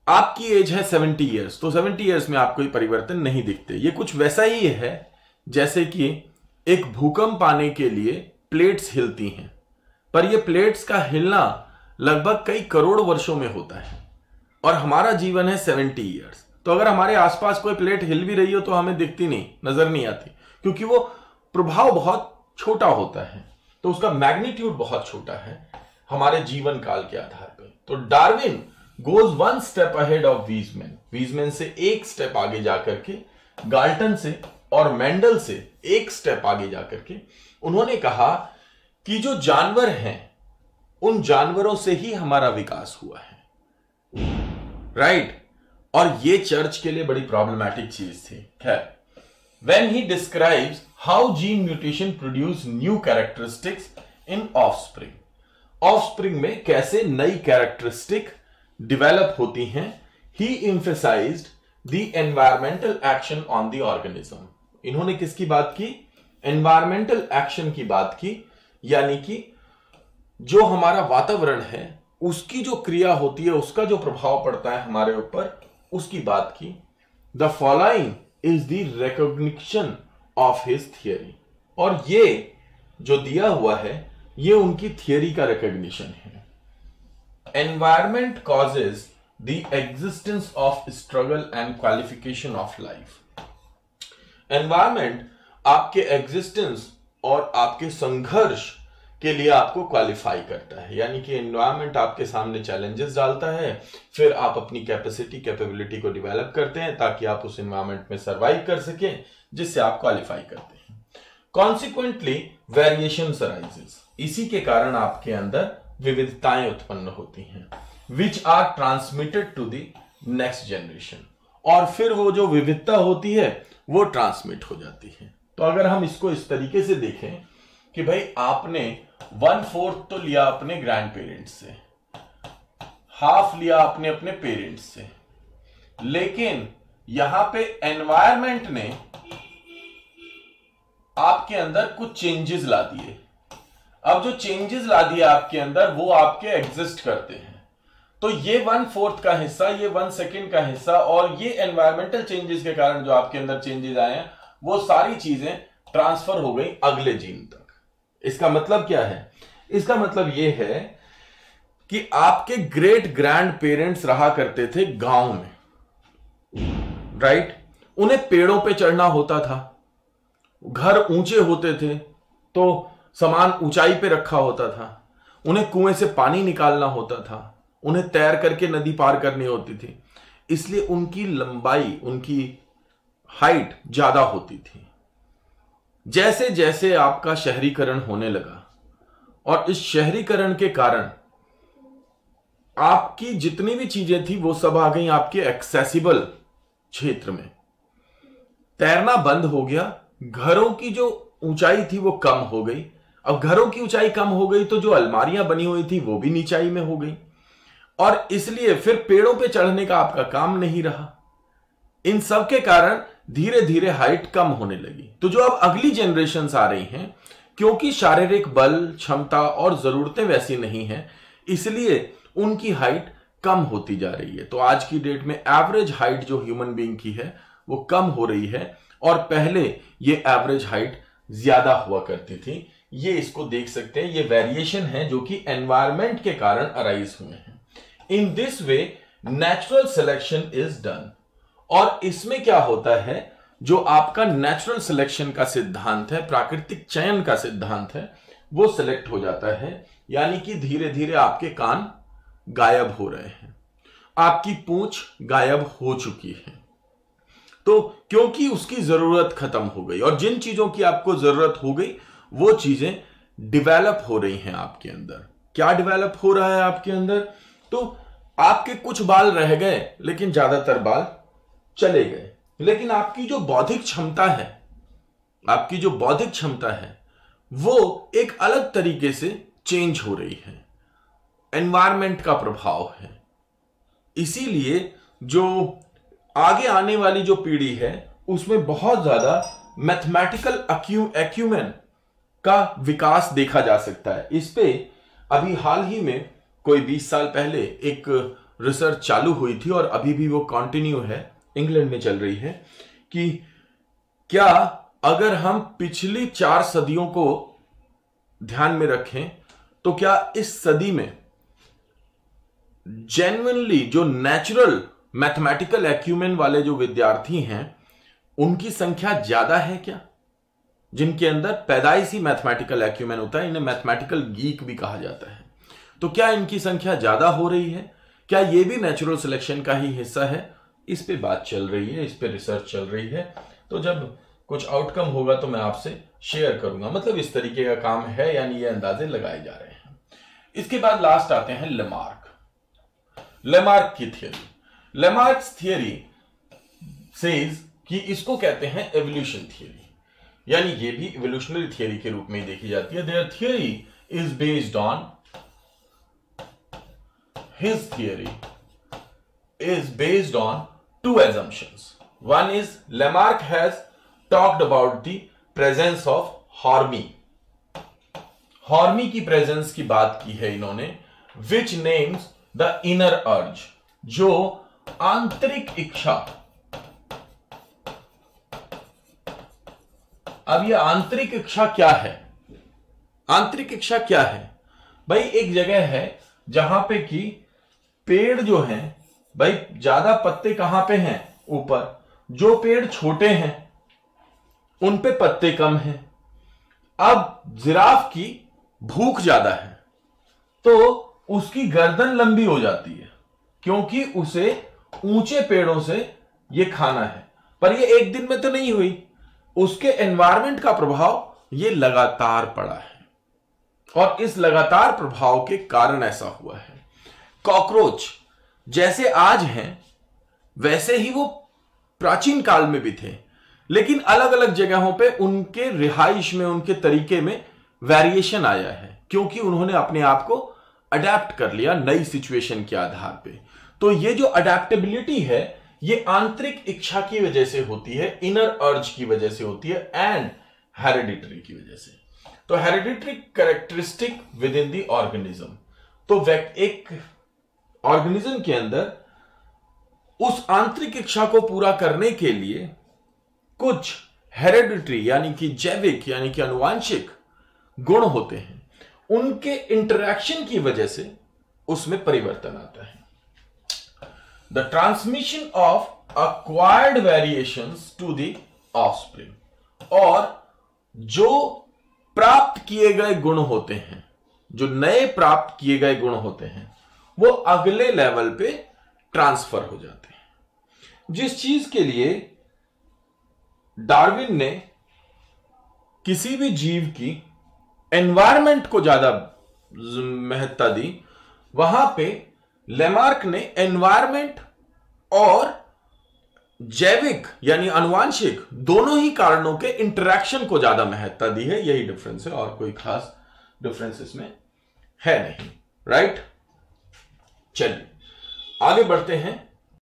आपकी एज है सेवेंटी ईयर्स, तो सेवेंटी ईयर्स में आपको परिवर्तन नहीं दिखते। ये कुछ वैसा ही है जैसे कि एक भूकंप आने के लिए प्लेट्स हिलती हैं, पर ये प्लेट्स का हिलना लगभग कई करोड़ वर्षों में होता है, और हमारा जीवन है सेवेंटी ईयर्स। तो अगर हमारे आसपास कोई प्लेट हिल भी रही हो तो हमें दिखती नहीं, नजर नहीं आती, क्योंकि वो प्रभाव बहुत छोटा होता है, तो उसका मैग्नीट्यूड बहुत छोटा है हमारे जीवन काल के आधार पर। तो Darwin goes one step ahead of Weismann, Weismann से एक स्टेप आगे जाकर के, गाल्टन से और मेंडल से एक स्टेप आगे जाकर के उन्होंने कहा कि जो जानवर हैं उन जानवरों से ही हमारा विकास हुआ है, राइट। और ये चर्च के लिए बड़ी प्रॉब्लमैटिक चीज थी। खैर, when he describes how gene mutation produce new characteristics in offspring, offspring में कैसे नई कैरेक्टरिस्टिक डेवलप होती हैं, he emphasized the environmental action on the organism. इन्होंने किसकी बात की? एनवायरमेंटल एक्शन की बात की, यानी कि जो हमारा वातावरण है उसकी जो क्रिया होती है, उसका जो प्रभाव पड़ता है हमारे ऊपर, उसकी बात की। The following is the recognition of his theory, और ये जो दिया हुआ है ये उनकी थियरी का रिकॉग्निशन है। Environment causes the existence of struggle and qualification of life. Environment आपके एग्जिस्टेंस और आपके संघर्ष के लिए आपको क्वालिफाई करता है, यानी कि एनवायरमेंट आपके सामने चैलेंजेस डालता है, फिर आप अपनी कैपेसिटी कैपेबिलिटी को डेवलप करते हैं ताकि आप उस एनवायरमेंट में सर्वाइव कर सकें, जिससे आप क्वालिफाई करते हैं। कॉन्सिक्वेंटली वेरिएशंस अराइजेस, इसी के कारण आपके अंदर विविधताएं उत्पन्न होती हैं, which are transmitted to the next generation, और फिर वो जो विविधता होती है वो ट्रांसमिट हो जाती है। तो अगर हम इसको इस तरीके से देखें कि भाई आपने वन फोर्थ तो लिया अपने ग्रैंड पेरेंट्स से, हाफ लिया आपने अपने पेरेंट्स से, लेकिन यहां पे एनवायरमेंट ने आपके अंदर कुछ चेंजेस ला दिए। अब जो चेंजेस ला दिए आपके अंदर वो आपके एग्जिस्ट करते हैं, तो ये वन फोर्थ का हिस्सा, ये वन सेकेंड का हिस्सा, और ये एनवायरमेंटल चेंजेस के कारण जो आपके अंदर चेंजेस आए हैं वो सारी चीजें ट्रांसफर हो गई अगले जीन तक। इसका मतलब क्या है? इसका मतलब यह है कि आपके ग्रेट ग्रैंड पेरेंट्स रहा करते थे गांव में, राइट। उन्हें पेड़ों पे चढ़ना होता था, घर ऊंचे होते थे तो सामान ऊंचाई पे रखा होता था, उन्हें कुएं से पानी निकालना होता था, उन्हें तैर करके नदी पार करनी होती थी, इसलिए उनकी लंबाई, उनकी हाइट ज्यादा होती थी। जैसे जैसे आपका शहरीकरण होने लगा और इस शहरीकरण के कारण आपकी जितनी भी चीजें थी वो सब आ गई आपके एक्सेसिबल क्षेत्र में, तैरना बंद हो गया, घरों की जो ऊंचाई थी वो कम हो गई। अब घरों की ऊंचाई कम हो गई तो जो अलमारियां बनी हुई थी वो भी नीचाई में हो गई, और इसलिए फिर पेड़ों पे चढ़ने का आपका काम नहीं रहा। इन सब के कारण धीरे धीरे हाइट कम होने लगी। तो जो अब अगली जनरेशन्स आ रही हैं, क्योंकि शारीरिक बल, क्षमता और जरूरतें वैसी नहीं हैं, इसलिए उनकी हाइट कम होती जा रही है। तो आज की डेट में एवरेज हाइट जो ह्यूमन बीइंग की है वो कम हो रही है, और पहले ये एवरेज हाइट ज्यादा हुआ करती थी। ये इसको देख सकते हैं, ये वेरिएशन है जो कि एनवायरमेंट के कारण अराइज हुए हैं। In this way natural selection is done, और इसमें क्या होता है, जो आपका नेचुरल सिलेक्शन का सिद्धांत है, प्राकृतिक चयन का सिद्धांत है, वो सिलेक्ट हो जाता है। यानी कि धीरे धीरे आपके कान गायब हो रहे हैं, आपकी पूंछ गायब हो चुकी है, तो क्योंकि उसकी जरूरत खत्म हो गई, और जिन चीजों की आपको जरूरत हो गई वो चीजें डिवेलप हो रही हैं आपके अंदर। क्या डिवेलप हो रहा है आपके अंदर? तो आपके कुछ बाल रह गए लेकिन ज्यादातर बाल चले गए, लेकिन आपकी जो बौद्धिक क्षमता है, आपकी जो बौद्धिक क्षमता है वो एक अलग तरीके से चेंज हो रही है। एनवायरमेंट का प्रभाव है, इसीलिए जो आगे आने वाली जो पीढ़ी है उसमें बहुत ज्यादा मैथमेटिकल एक्यूमेन का विकास देखा जा सकता है। इस पे अभी हाल ही में कोई बीस साल पहले एक रिसर्च चालू हुई थी और अभी भी वो कंटिन्यू है, इंग्लैंड में चल रही है, कि क्या अगर हम पिछली चार सदियों को ध्यान में रखें तो क्या इस सदी में जेन्युइनली जो नेचुरल मैथमेटिकल एक्यूमेन वाले जो विद्यार्थी हैं उनकी संख्या ज्यादा है क्या, जिनके अंदर पैदाइशी मैथमेटिकल एक्यूमेन होता है, इन्हें मैथमेटिकल गीक भी कहा जाता है। तो क्या इनकी संख्या ज्यादा हो रही है? क्या ये भी नेचुरल सिलेक्शन का ही हिस्सा है? इस पे बात चल रही है, इस पे रिसर्च चल रही है। तो जब कुछ आउटकम होगा तो मैं आपसे शेयर करूंगा। मतलब इस तरीके का काम है, यानी ये अंदाजे लगाए जा रहे हैं। इसके बाद लास्ट आते हैं लेमार्क। लेमार्क की थियरी, लेमार्क्स थियरी सेज कि इसको कहते हैं एवोल्यूशन थियरी, यानी ये भी एवोल्यूशनरी थियरी के रूप में देखी जाती है। Their theory is based on His theory is based on two assumptions. One is Lamarck has talked about the presence of Hormy. Hormy की presence की बात की है इन्होंने, which names the inner urge, जो आंतरिक इच्छा। अब ये आंतरिक इच्छा क्या है? आंतरिक इच्छा क्या है भाई? एक जगह है जहां पे कि पेड़ जो हैं भाई, ज्यादा पत्ते कहां पे हैं? ऊपर। जो पेड़ छोटे हैं उन पे पत्ते कम हैं। अब जिराफ की भूख ज्यादा है तो उसकी गर्दन लंबी हो जाती है, क्योंकि उसे ऊंचे पेड़ों से ये खाना है। पर ये एक दिन में तो नहीं हुई, उसके एनवायरनमेंट का प्रभाव ये लगातार पड़ा है, और इस लगातार प्रभाव के कारण ऐसा हुआ है। कॉकरोच जैसे आज हैं वैसे ही वो प्राचीन काल में भी थे, लेकिन अलग अलग जगहों पे उनके रिहाइश में, उनके तरीके में वेरिएशन आया है, क्योंकि उन्होंने अपने आप को अडेप्ट कर लिया नई सिचुएशन के आधार पे। तो ये जो अडेप्टेबिलिटी है ये आंतरिक इच्छा की वजह से होती है, इनर अर्ज की वजह से होती है, एंड हेरिडिटरी की वजह से। तो hereditary characteristic within the organism. तो एक ऑर्गेनिज्म के अंदर उस आंतरिक इच्छा को पूरा करने के लिए कुछ हेरिडिटरी यानी कि जैविक यानी कि आनुवांशिक गुण होते हैं, उनके इंटरैक्शन की वजह से उसमें परिवर्तन आता है। The transmission of acquired variations to the offspring, और जो प्राप्त किए गए गुण होते हैं, जो नए प्राप्त किए गए गुण होते हैं, वो अगले लेवल पे ट्रांसफर हो जाते हैं। जिस चीज के लिए डार्विन ने किसी भी जीव की एनवायरनमेंट को ज्यादा महत्ता दी, वहां पे लेमार्क ने एनवायरनमेंट और जैविक यानी आनुवांशिक दोनों ही कारणों के इंटरैक्शन को ज्यादा महत्ता दी है। यही डिफरेंस है, और कोई खास डिफरेंस इसमें है नहीं। राइट, चलिए आगे बढ़ते हैं।